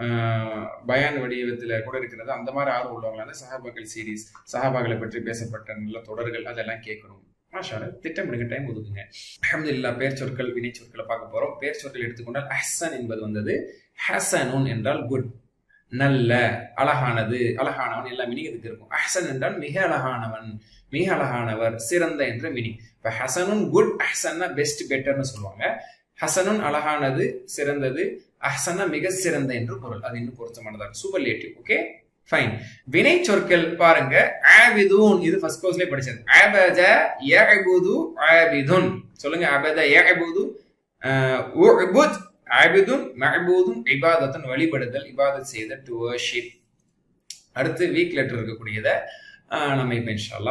ஆஹ் பயான் வடிவத்துல கூட இருக்கிறது. அந்த மாதிரி ஆர்வம் உள்ளவங்களால சஹாபாக்கள் சீரீஸ், சஹாபாக்களை பற்றி பேசப்பட்ட நல்ல தொடர்கள் அதெல்லாம் கேட்கணும். மாஷாஅல்லா, திட்டமிடுங்க, டைம் ஒதுக்குங்க. அல்ஹம்துலில்லாஹ். பேர் சொற்கள், வினை சொற்களை பார்க்க போறோம். பேர் சொற்கள் எடுத்துக்கொண்டால் அஹ்சன் என்பது வந்தது. ஹசனுன் என்றால் குட், நல்ல, அழகானது, அழகானவன், எல்லா மீனிங் இதுக்கு இருக்கும். அஹ்சன் என்றால் மிக அழகானவன், மிக அழகானவர், சிறந்த என்ற மீனிங். இப்ப ஹசனுன் குட், அஹ்சன்னா பெஸ்ட், பெட்டர்னு சொல்லுவாங்க. ஹசனுன் அழகானது, சிறந்தது, அஹ்சன்னா மிக சிறந்த என்று பொருள். அது இன்னும் பொருத்தமானதா, சூப்பர்லேட்டிவ். Okay, fine. வினை சொற்கள் பாருங்க. ஆபிதூன், இது ஃபர்ஸ்ட் கோர்ஸ்லயே படிச்சது. அபத யஅபுது ஆபிதுன், சொல்லுங்க. அபத யஅபுது, உஅபுத், ஆபிதுன், மஅபூதுன், இபாதத்துன், வழிபடுதல், இபாதத் செய்த, டு வர்ஷிப். அடுத்து வீக் லெட்டர் இருக்கக்கூடியத நம்ம இப்ப இன்ஷா அல்லாஹ்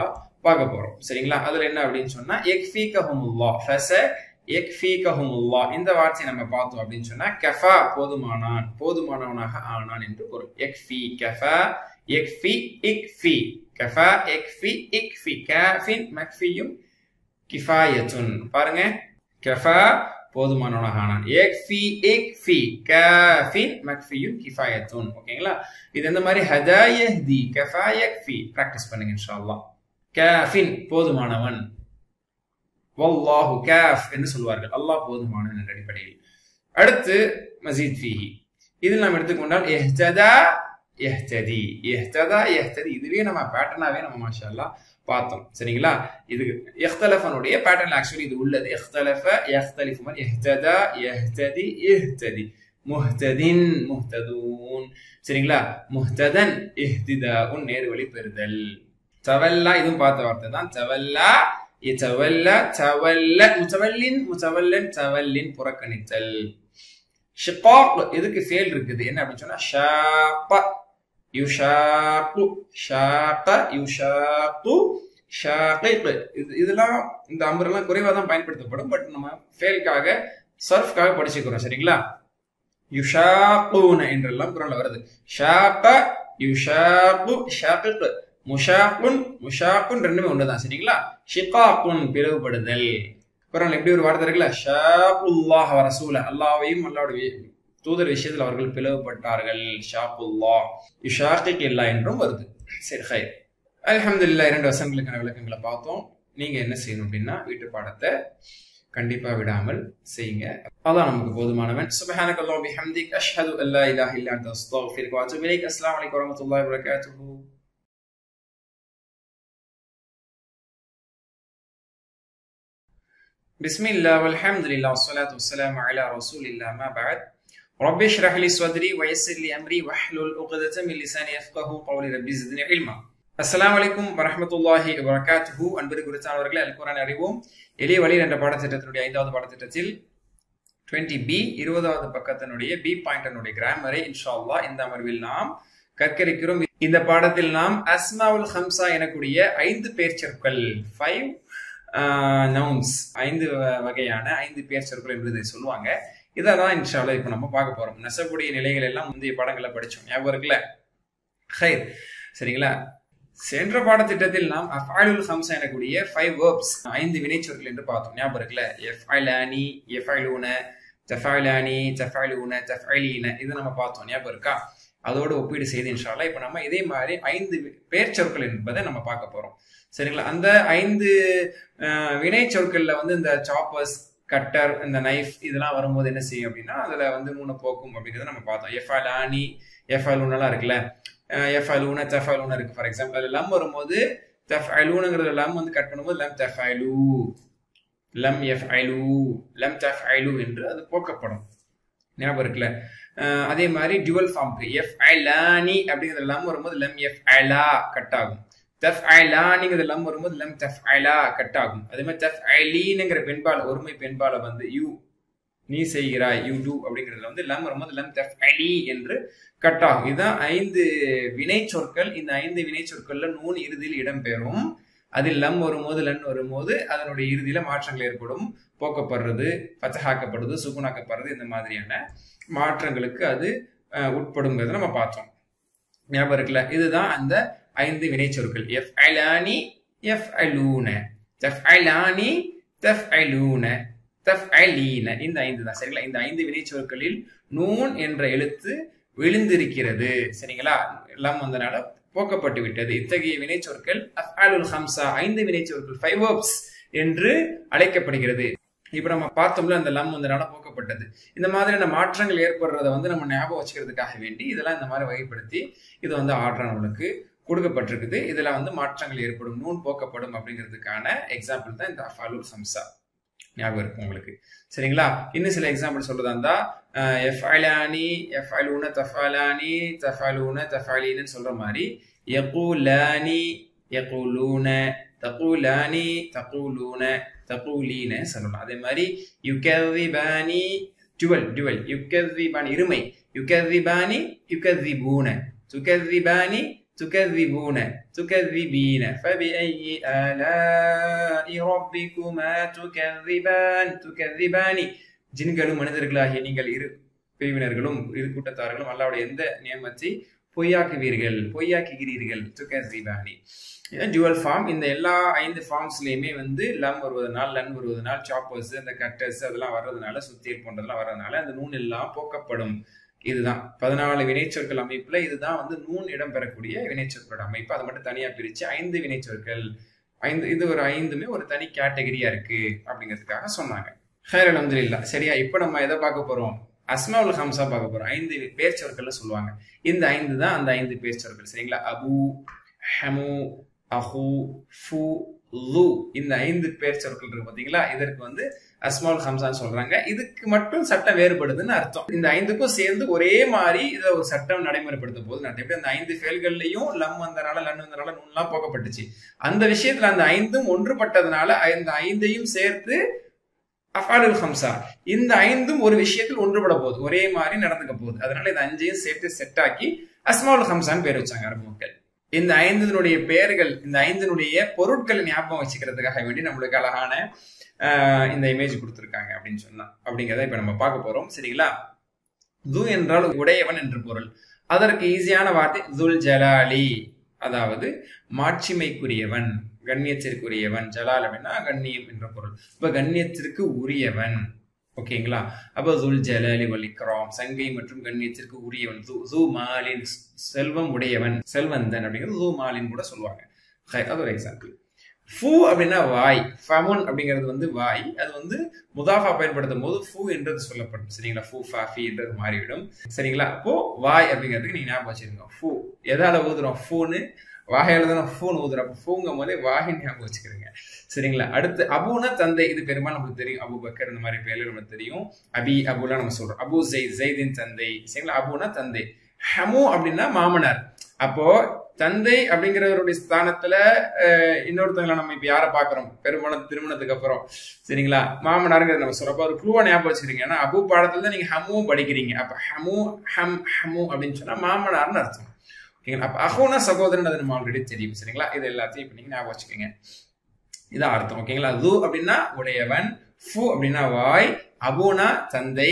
பார்க்க போறோம். சரிங்களா? அதுல என்ன அப்படின்னு சொன்னா யக்ஃபீகஹுமுல்லாஹ் ஃபஸ யக்ஃபீகஹுமுல்லாஹ் இந்த வார்த்தையை நம்ம பார்த்தோம் அப்படின்னு சொன்னா கஃபா போதுமானான், போதுமானவனாக ஆனான் என்று பொருள். யக்ஃபி கஃபா யக்ஃபி இக்ஃபி கஃபா யக்ஃபி இக்ஃபி காஃபின் மக்ஃபியும் கிஃபாயத்துன். பாருங்க, கஃபா போதுமானவனாக ஆனான், யக்ஃபி இக்ஃபி காஃபின் மக்ஃபியும் கிஃபாயத்துன். ஓகேங்களா? இது இந்த மாதிரி ஹதா யஹ்தி கஃபா யக்ஃபி பிராக்டிஸ் பண்ணுங்க இன்ஷாஅல்லாஹ். காஃபின் போதுமானவன், வல்லாஹு காஃப் என்று சொல்வார்கள், அல்லாஹ் போதுமானவன் என்ற அடிப்படையில். அடுத்து மஸீத் ஃபீஹி, இதில் நாம் எடுத்துக்கொண்டால் இஹ்ததா யஹ்ததி இஹ்ததா யஹ்ததி இதுவே நம்ம பேட்டர்னாவே நம்ம மாஷா அல்லாஹ் பார்த்தோம். சரிங்களா? இது இஹ்தலஃபனுடைய பேட்டர்ன் ஆக்சுவலி இது உள்ளது. இஹ்தலஃப யஹ்தலிஃபு மன் இஹ்ததா யஹ்ததி இஹ்ததி முஹ்ததின் முஹ்ததூன். சரிங்களா? முஹ்ததன் இஹ்திதாஉன் நேர் வழி பெறுதல். தவல்லா இதுவும் பார்த்த வார்த்தை தான். தவல்லா யதவல்லா தவல்ல முத்தவல்லின் முத்தவல்லன் தவல்லின் புறக்கணித்தல். ஷிகாக் இதுக்கு ஃபெயில் இருக்குது. என்ன அப்படின்னு சொன்னா ஷாக யுஷாகு ஷாக யுஷாகு ஷாகிக். இது இதெல்லாம் இந்த அம்பரெல்லாம் குறைவா தான் பயன்படுத்தப்படும். பட் நம்ம ஃபெயிலுக்காக சர்ஃப்காக படிச்சுக்கிறோம். சரிங்களா? யுஷாகுன என்றெல்லாம் குரல்ல வருது. ஷாக யுஷாகு ஷாகிக் முஷாக்குன் முஷாக்குன் ரெண்டுமே ஒண்ணுதான். சரிங்களா? ஷிகாக்குன் பிளவுபடுதல். குர்ஆன்ல எப்படி ஒரு வார்த்தை இருக்குல்ல, ஷாக்குல்லாஹ் வ ரசூல அல்லாஹ்வையும் அல்லாஹ்வுடைய தூதர் விஷயத்தில் அவர்கள் பிளவுபட்டார்கள். ஷாக்குல்லாஹ் யுஷாகிக் இல்லா என்றும் வருது. சரி, ஹைர். அல்ஹம்துலில்லாஹ் இரண்டு வசனங்களுக்கான விளக்கங்களை பார்த்தோம். நீங்க என்ன செய்யணும் அப்படின்னா வீட்டு பாடத்தை கண்டிப்பா விடாமல் செய்யுங்க. அல்லாஹ் நமக்கு போதுமானவன். சுப்ஹானக்கல்லாஹு பிஹம்திக் அஷ்ஹது அல்லா இலாஹ இல்லா அன்த அஸ்தக்ஃபிருக வ அத்தூபு இலைக். அஸ்ஸலாமு அலைக்கும் வரஹ்மத்துல்லாஹி வ பரகாத்துஹு. بسم الله والحمد لله والصلاة والسلام على رسول الله ما بعد رب اشرح لي صدري ويسر لي أمري واحلل عقدة من لساني يفقهوا قولي رب زدني علما. السلام عليكم ورحمة الله وبركاته. அன்பு குறித்தானவர்களே, அல் குர்ஆன் அறிவோம் எளிய வழி என்ற பாடத்திட்டத்தினுடைய ஐந்தாவது பாடத்திட்டத்தில் இருபது பி இருபதாவது பக்கத்தினுடைய பி பாயிண்டினுடைய கிராமரை இன்ஷா அல்லாஹ் இந்த அமர்வில் நாம் கற்கரிக்கிறோம். இந்த பாடத்தில் நாம் அஸ்மாவுல் ஹம்சா எனக்கூடிய ஐந்து பெயர்ச்சொற்கள் ஃபைவ் நவுன்ஸ் ஐந்து வகையான ஐந்து பெயர் சொற்கள் என்று சொல்லுவாங்க. இதான் இன்ஷா அல்லாஹ் இப்ப நம்ம பார்க்க போறோம். நெசக்கூடிய நிலைகள் எல்லாம் முந்தைய பாடங்களை படிச்சோம், ஞாபகம் இருக்குல்ல? ஹைர். சரிங்களா? சென்ற பாடத்திட்டத்தில் நாம் அஃஆலுல் ஹம்ஸா எனக்கூடிய ஃபைவ் வெர்ப்ஸ் ஐந்து வினைச்சொற்கள் என்று பார்த்தோம், ஞாபகம் இருக்குல்ல? எஃப்அலானி எஃப்அலூன தஃஅலானி தஃஅலூன தஃஅலீன இது நம்ம பார்த்தோம், ஞாபகம் இருக்கா? அதோடு ஒப்பீடு செய்து இன்ஷா அல்லாஹ் இப்ப நம்ம இதே மாதிரி ஐந்து பெயர் சொற்கள் என்பதை நம்ம பார்க்க போறோம். சரிங்களா? அந்த ஐந்து வினை சொற்கள்ல வந்து இந்த சாப்பர்ஸ், கட்டர், இந்த நைஃப் இதெல்லாம் வரும்போது என்ன செய்யும் அப்படின்னா அதுல வந்து மூணு போக்கும் அப்படிங்கிறத நம்ம பார்த்தோம். எஃப்அலானி எஃப்அலூனலாம் இருக்குல்ல, எஃப்அலூன தஃஅலூன இருக்கு. ஃபார் எக்ஸாம்பிள் லம் வரும்போது தஃஅலூனங்கிறது லம் வந்து கட் பண்ணும்போது லம் தஃஅலூ லம் யஃஅலூ லம் தஃஅலூ என்று அது போக்கப்படும், ஞாபகம் இருக்குல்ல? அதே மாதிரி டுவல் ஃபார்ம்க்கு எஃப்அலானி அப்படிங்கிறது லம் வரும்போது லம் யஃஅலா கட் ஆகும். தஃஅலானிங்கிறது லம் வரும்போது லம் தஃஅலா கட் ஆகும். அதே மாதிரி தஃஅலீனுங்கிற பெண்பால ஒருமை பெண்பால வந்து யூ நீ செய்கிறாய் யூ டூ அப்படிங்கிறதுல வந்து லம் வரும்போது லம் தஃஅலி என்று கட் ஆகும். இதுதான் ஐந்து வினை சொற்கள். இந்த ஐந்து வினை சொற்கள்ல நூன் இறுதியில் இடம்பெறும். அதில் லம் வரும்போது லன் வரும்போது அதனுடைய இறுதியில மாற்றங்கள் ஏற்படும், போக்கப்படுறது, ஃபத்ஹாக்கப்படுறது, சுகுனாக்கப்படுறது, இந்த மாதிரியான மாற்றங்களுக்கு அது உட்படுங்கிறத நம்ம பார்த்தோம், ஞாபகம் இருக்குல்ல? இதுதான் அந்த ஐந்து வினை சொற்கள். எஃப்அலானி எஃப்அலூன தஃஅலானி தஃஅலூன தஃஅலீன இந்த ஐந்து தான். சரிங்களா? இந்த ஐந்து வினை சொற்களில் நூன் என்ற எழுத்து விழுந்திருக்கிறது. சரிங்களா? லம் வந்தனால போக்கப்பட்டு விட்டது. இத்தகைய வினை சொற்கள் அஃஆலுல் ஹம்ஸா ஐந்து வினை சொற்கள் ஃபைவ் வெர்ப்ஸ் என்று அழைக்கப்படுகிறது. இப்ப நம்ம பார்த்தோம்ல அந்த லம் வந்தனால போக்கப்பட்டது. இந்த மாதிரியான மாற்றங்கள் ஏற்படுறத வந்து நம்ம ஞாபகம் வச்சுக்கிறதுக்காக வேண்டி இதெல்லாம் இந்த மாதிரி வகைப்படுத்தி இது வந்து ஆர்டர் நம்மளுக்கு கொடுக்கப்பட்டிருக்குது. இதுல வந்து மாற்றங்கள் ஏற்படும், நூன் போக்கப்படும் அப்படிங்கிறதுக்கான எக்ஸாம்பிள் தான் இந்த அஃஆலுல் ஹம்ஸா, ஞாபகம் இருக்கும் உங்களுக்கு. சரிங்களா? இன்னும் சில எக்ஸாம்பிள் சொல்றதா இருந்தா எஃப்அலானி எஃப்அலூன தஃஅலானி தஃஅலூன தஃஅலீன சொல்ற மாதிரி யகூலானி யகூலூன தகூலானி தகூலூன தகூலீன சொல்லலாம். அதே மாதிரி யுகذிபானி டுவல் டுவல் யுகذிபானி இருமை யுகذிபானி யுகذிபூன துகذிபானி تكذبون تكذبين فبأي آلاء ربكما تكذبان تكذبان ஜின்களும் மனிதர்களாகிய நீங்கள் இரு பிரிவினர்களும் இரு கூட்டத்தார்களும் அல்லாஹ்வுடைய எந்த நியமத்தை பொய்யாக்குவீர்கள் பொய்யாக்குகிறீர்கள் துகذبானி. இதான் ஜுவல் ஃபார்ம். இந்த எல்லா ஐந்து ஃபார்ம்ஸ்லயுமே வந்து லம் வருவதனால் லன் வருவதனால் சாப்பர்ஸ் அந்த கட்டர்ஸ் அதெல்லாம் வர்றதுனால சுத்தியல் போன்றதெல்லாம் வர்றதுனால அந்த நூன் எல்லாம் போக்கப்படும். இதுதான் பதினாலு வினைச்சொற்கள் அமைப்புல இதுதான் வந்து நூன் இடம் பெறக்கூடிய வினைச்சொற்களோட அமைப்பு. அதை மட்டும் தனியா பிரிச்சு ஐந்து வினைச்சொற்கள் ஐந்து இது ஒரு ஐந்துமே ஒரு தனி கேட்டகரியா இருக்கு அப்படிங்கிறதுக்காக சொன்னாங்க. ஹைர் அல்ஹம்துலில்லாஹ். சரியா, இப்ப நம்ம எதை பார்க்க போறோம்? அஸ்மாவுல் ஹம்சா பார்க்க போறோம். ஐந்து பேர் சொற்கள் சொல்லுவாங்க. இந்த ஐந்து தான் அந்த ஐந்து பேர் சொற்கள். சரிங்களா, அபு, ஹமு, அஹு, ஃபு, லு, இந்த ஐந்து பேர் சொற்கள் இருக்கு பாத்தீங்களா, இதற்கு வந்து அஸ்மாவுல் ஹம்சான்னு சொல்றாங்க. இதுக்கு மட்டும் சட்டம் வேறுபடுதுன்னு அர்த்தம். இந்த ஐந்துக்கும் சேர்ந்து ஒரே மாதிரி இதை ஒரு சட்டம் நடைமுறைப்படுத்த போகுதுன்னு அர்த்தம். எப்படி அந்த ஐந்து செயல்கள்லையும் லம் வந்தனால லன் வந்தனால நூன்லாம் போக்கப்பட்டுச்சு, அந்த விஷயத்துல அந்த ஐந்தும் ஒன்றுபட்டதுனால அந்த ஐந்தையும் சேர்த்து அஃஆலுல் ஹம்சா இந்த ஐந்தும் ஒரு விஷயத்தில் ஒன்றுபட போகுது, ஒரே மாதிரி நடந்துக்க போகுது. அதனால இந்த அஞ்சையும் சேர்த்து செட் ஆக்கி அஸ்மாவுல் ஹம்சான்னு பேர் வச்சாங்க அரபு மக்கள். இந்த ஐந்தினுடைய பெயர்கள், இந்த ஐந்தினுடைய பொருட்களை ஞாபகம் வச்சுக்கிறதுக்காக வேண்டி நம்மளுக்கு அழகான ஆஹ் இந்த இமேஜ் கொடுத்துருக்காங்க அப்படின்னு சொன்னா அப்படிங்கிறத இப்ப நம்ம பார்க்க போறோம். சரிங்களா, து என்றால் உடையவன் என்று பொருள். அதற்கு ஈஸியான வார்த்தை துல் ஜலாலி, அதாவது மாட்சிமைக்குரியவன், கண்ணியத்திற்குரியவன். ஜலால் அப்படின்னா கண்ணியம் என்ற பொருள். இப்ப கண்ணியத்திற்கு உரியவன். ஓகேங்களா, அப்ப துல் ஜலாலி வல் இக்ராம், சங்கை மற்றும் கண்ணியத்திற்கு உரியவன். து மாலின், செல்வம் உடையவன், செல்வந்தன் அப்படிங்கிறது து மாலின் கூட சொல்லுவாங்க. அது ஒரு எக்ஸாம்பிள். ஃபூ அப்படின்னா வாய், ஃபமுன் அப்படிங்கிறது வந்து வாய். அது வந்து முதாஃபா பயன்படுத்தும் போது ஃபூ என்றது சொல்லப்படும். சரிங்களா, ஃபூ ஃபாஃபி என்றது மாறிவிடும். சரிங்களா, அப்போ வாய் அப்படிங்கிறதுக்கு நீங்க ஞாபகம் வச்சிருக்கோம். ஃபூ எதால ஊதுறோம்? ஃபூன்னு வாயால தானே ஃபூன்னு ஊதுறோம். அப்போ ஃபூங்கும் போதே வாய் ஞாபகம் வச்சுக்கிறீங்க. சரிங்களா, அடுத்து அபுனா தந்தை. இது பெரும்பாலும் நமக்கு தெரியும். அபு பக்கர் இந்த மாதிரி பேர்ல நமக்கு தெரியும். அபி அபுலாம் நம்ம சொல்றோம். அபு ஜெயித், ஜெயிதின் தந்தை. சரிங்களா, அபுனா தந்தை. ஹமு அப்படின்னா மாமனார். அப்போ தந்தை அப்படிங்கிறவருடைய ஸ்தானத்துல இன்னொருத்தவங்களை நம்ம இப்ப யாரை பாக்குறோம்? பெரும்பாலும் திருமணத்துக்கு அப்புறம். சரிங்களா, மாமனாருங்கிறது நம்ம சொல்றப்ப ஒரு குழுவா ஞாபகம் வச்சிருக்கீங்க. ஏன்னா அபு பாடத்துல தான் நீங்க ஹமு படிக்கிறீங்க. அப்ப ஹமு ஹம் ஹமு அப்படின்னு சொன்னா மாமனார்னு அர்த்தம். ஓகேங்களா, அப்ப அஹோனா சகோதரன் அது நம்ம ஆல்ரெடி தெரியும். சரிங்களா, இது எல்லாத்தையும் இப்ப நீங்க ஞாபகம் வச்சுக்கோங்க. இதான் அர்த்தம். ஓகேங்களா, து அப்படின்னா உடையவன், ஃபு அப்படின்னா வாய், அபுனா தந்தை,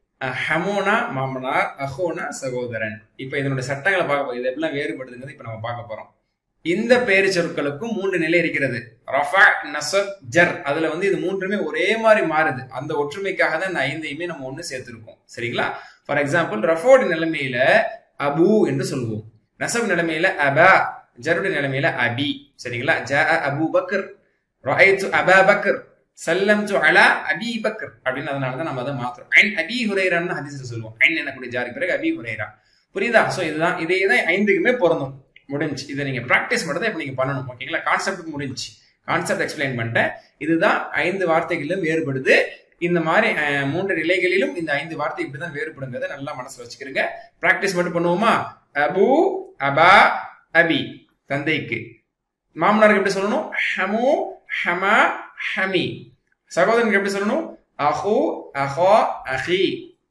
ஹமோனா மாமனார், அஹோனா சகோதரன். இப்ப இதனுடைய சட்டங்களை பார்க்க போறோம். இது எப்படிலாம் வேறுபடுதுங்கிறது இப்ப நம்ம பார்க்க போறோம். இந்த பெயர் சொற்களுக்கும் மூன்று நிலை இருக்கிறது. ரஃபா, நஸப், ஜர். அதுல வந்து இது மூன்றுமே ஒரே மாதிரி மாறுது. அந்த ஒற்றுமைக்காக தான் இந்த ஐந்தையுமே நம்ம ஒண்ணு சேர்த்திருக்கோம். சரிங்களா, ஃபார் எக்ஸாம்பிள் ரஃபோட நிலைமையில அபு என்று சொல்லுவோம். நஸப் நிலைமையில அபா, ஜருடைய நிலைமையில அபி. சரிங்களா, ஜா அபு பக்கர், ரஅய்து அபா பக்கர், சல்லம்து அலா அபி பக்கர் அப்படின்னு. அதனாலதான் நம்ம அதை மாத்துறோம். ஐன் அபி ஹுரைரான்னு ஹதீஸ்ல சொல்லுவோம். ஐன் என்னக்கூடிய ஜாரி பிறகு அபி ஹுரைரா. புரியுதா? சோ இதுதான், இதே தான் ஐந்துக்குமே பொருந்தும். முடிஞ்சு. இதை நீங்க பிராக்டிஸ் மட்டும் தான் இப்ப நீங்க பண்ணணும். ஓகேங்களா, கான்செப்ட் முடிஞ்சு. கான்செப்ட் எக்ஸ்பிளைன் பண்ணிட்டேன். இதுதான் ஐந்து வார்த்தைகளிலும் வேறுபடுது. இந்த மாதிரி மூன்று நிலைகளிலும் இந்த ஐந்து வார்த்தை இப்படிதான் வேறுபடுங்கிறத நல்லா மனசுல வச்சுக்கிறீங்க. பிராக்டிஸ் மட்டும் பண்ணுவோமா? அபு, அபா, அபி தந்தைக்கு. மாமனாருக்கு எப்படி சொல்லணும்? ஹமு, ஹமா, ஹமி. சகோதரனுக்கு எப்படி சொல்லணும்? அஹு, அஹா, அஹி.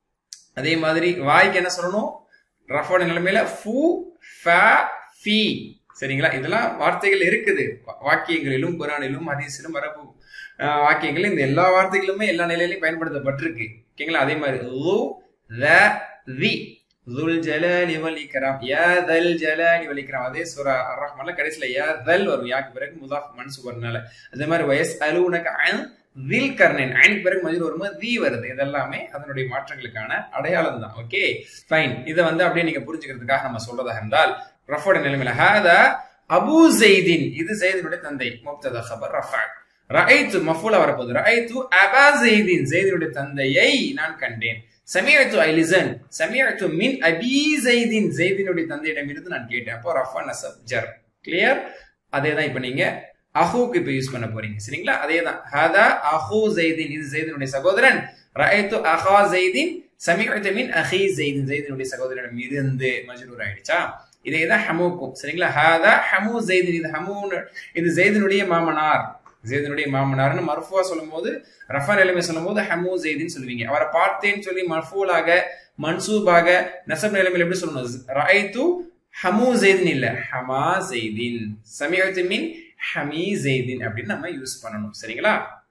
அதே மாதிரி வாய்க்கு என்ன சொல்லணும்? ரஃபோட நிலைமையில ஃபு, ஃபா, ஃபி. சரிங்களா, இதெல்லாம் வார்த்தைகள் இருக்குது வாக்கியங்களிலும் குர்ஆனிலும் ஹதீஸிலும் அரபு வாக்கியங்கள். இந்த எல்லா வார்த்தைகளுமே எல்லா நிலையிலையும் பயன்படுத்தப்பட்டிருக்கு. ஓகேங்களா, அதே மாதிரி து, த, தி, துல் ஜலாலி வல் இக்ராம், யா தல் ஜலாலி வல் இக்ராம். அதே சூரா அர் ரஹ்மான்ல கடைசில யா தல் வரும். யாக்கு பிறகு முதாஃப் மன்சூப் வரனால. அதே மாதிரி வயஸ் அலூனக அன் தில் கர்னைன், ஐனுக்கு பிறகு மஜ்ரூர் வரும்போது தி வருது. இதெல்லாமே அதனுடைய மாற்றங்களுக்கான அடையாளம் தான். Okay fine. இதை வந்து அப்படியே நீங்க புரிஞ்சுக்கிறதுக்காக நம்ம சொல்றதாக இருந்தால் ரஃபோட நிலைமையில ஹாதா அபு ஜெய்தின், இது ஜெய்தினுடைய தந்தை. முப்ததா கபர் ரஃபா. ரஅய்து மஃபூலா வரப்போகுது. ரஅய்து அபா ஜெய்தின், ஜெய்தினுடைய தந்தையை நான் கண்டேன். சமிஅத்து ஐ லிசன், சமிஅத்து மின் அபி ஜெய்தின், ஜெய்தினுடைய தந்தையிடம் இருந்து நான் கேட்டேன். அப்போ ரஃபா நஸப் ஜர். கிளியர்? அதே தான் இப்ப நீங்க அஹூக்கு இப்ப யூஸ் பண்ண போறீங்க. சரிங்களா, அதே தான். ஹாதா அஹூ ஜெய்தின், இது ஜெய்தினுடைய சகோதரன். ரஅய்து அஹா ஜெய்தின், சமிஅத்து மின் அஹி ஜெய்தின், ஜெய்தினுடைய சகோதரனிடம் இருந்து மஜ்ரூர் ஆயிடுச்சா? இதே தான் ஹமுக்கும். சரிங்களா, ஹாதா ஹமு ஜெய்தின், இது ஹமு, இது ஜெய்தினுடைய மாமனார். ஜெய்தினுடைய மாமனார்னு மர்ஃபூவா சொல்லும் போது, ரஃபா நிலைமை சொல்லும் போது ஹமு ஜெய்தின்னு சொல்லுவீங்க. அவரை பார்த்தேன்னு சொல்லி மர்ஃபூலாக மன்சூபாக நஸப் நிலைமையில எப்படி சொல்லணும்? ரஅய்து ஹமு ஜெய்தின் இல்ல, ஹமா ஜெய்தின். சமீஅத்து மின் ஹமீ ஜெய்தின் அப்படின்னு நம்ம யூஸ் பண்ணணும். சரிங்களா?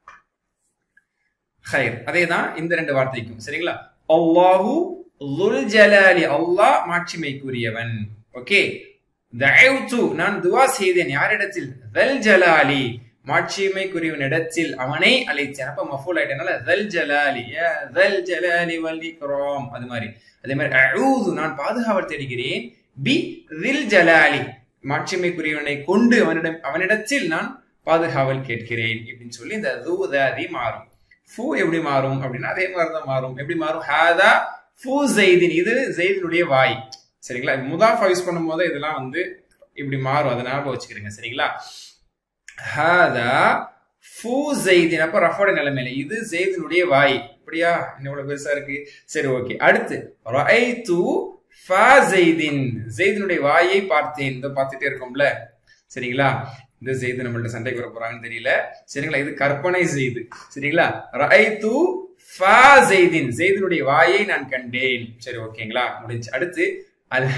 ஹைர். அதேதான் இந்த ரெண்டு வார்த்தைக்கும். சரிங்களா? அல்லாஹு ذுல் ஜலாலி, அல்லாஹ் மாட்சிமைக்குரியவன். ஓகே. தஅவ்து, நான் துஆ செய்தேன் யாரிடத்தில்? ذல் ஜலாலி, மாட்சிமைக்குரியவனிடத்தில், அவனை அழைத்தேன். அப்ப மஃபூல் ஆயிட்டனால ذல் ஜலாலி, யா ذல் ஜலாலி வல் இக்ராம். அது மாதிரி அதே மாதிரி அஊது, நான் பாதுகாவல் தேடுகிறேன். பி ذில் ஜலாலி, மாட்சிமைக்குரியவனை கொண்டு அவனிடம் அவனிடத்தில் நான் பாதுகாவல் கேட்கிறேன் அப்படின்னு சொல்லி இந்த ذு ذாதி மாறும். ஃபு எப்படி மாறும் அப்படின்னா அதே மாதிரி தான் மாறும். எப்படி மாறும்? ஹாதா ஃபு ஸைதின், இது ஸைதினுடைய வாய். சரிங்களா? முதாஃப் யூஸ் பண்ணும்போது இதெல்லாம் வந்து இப்படி மாறும், அதை ஞாபகம் வச்சுக்கிறீங்க. சரிங்களா? ஹாதா ஃபு ஸைதின், அப்ப ரஃபோட நிலைமையில இது ஸைதினுடைய வாய். அப்படியா? இன்னும் பெருசா இருக்கு. சரி, ஓகே. அடுத்து ரஅய்து ஃபா ஸைதின், ஸைதினுடைய வாயை பார்த்தேன். இந்த பார்த்துட்டே இருக்கோம்ல. சரிங்களா? இந்த செய்து நம்மள்ட்ட சண்டைக்கு வர போறாங்கன்னு தெரியல. சரிங்களா? இது கற்பனை செய்து. சரிங்களா? ரஅய்து ஃபா ஸைதின், ஸைதினுடைய வாயை நான் கண்டேன். சரி, ஓகேங்களா? முடிஞ்சு. அடுத்து அல்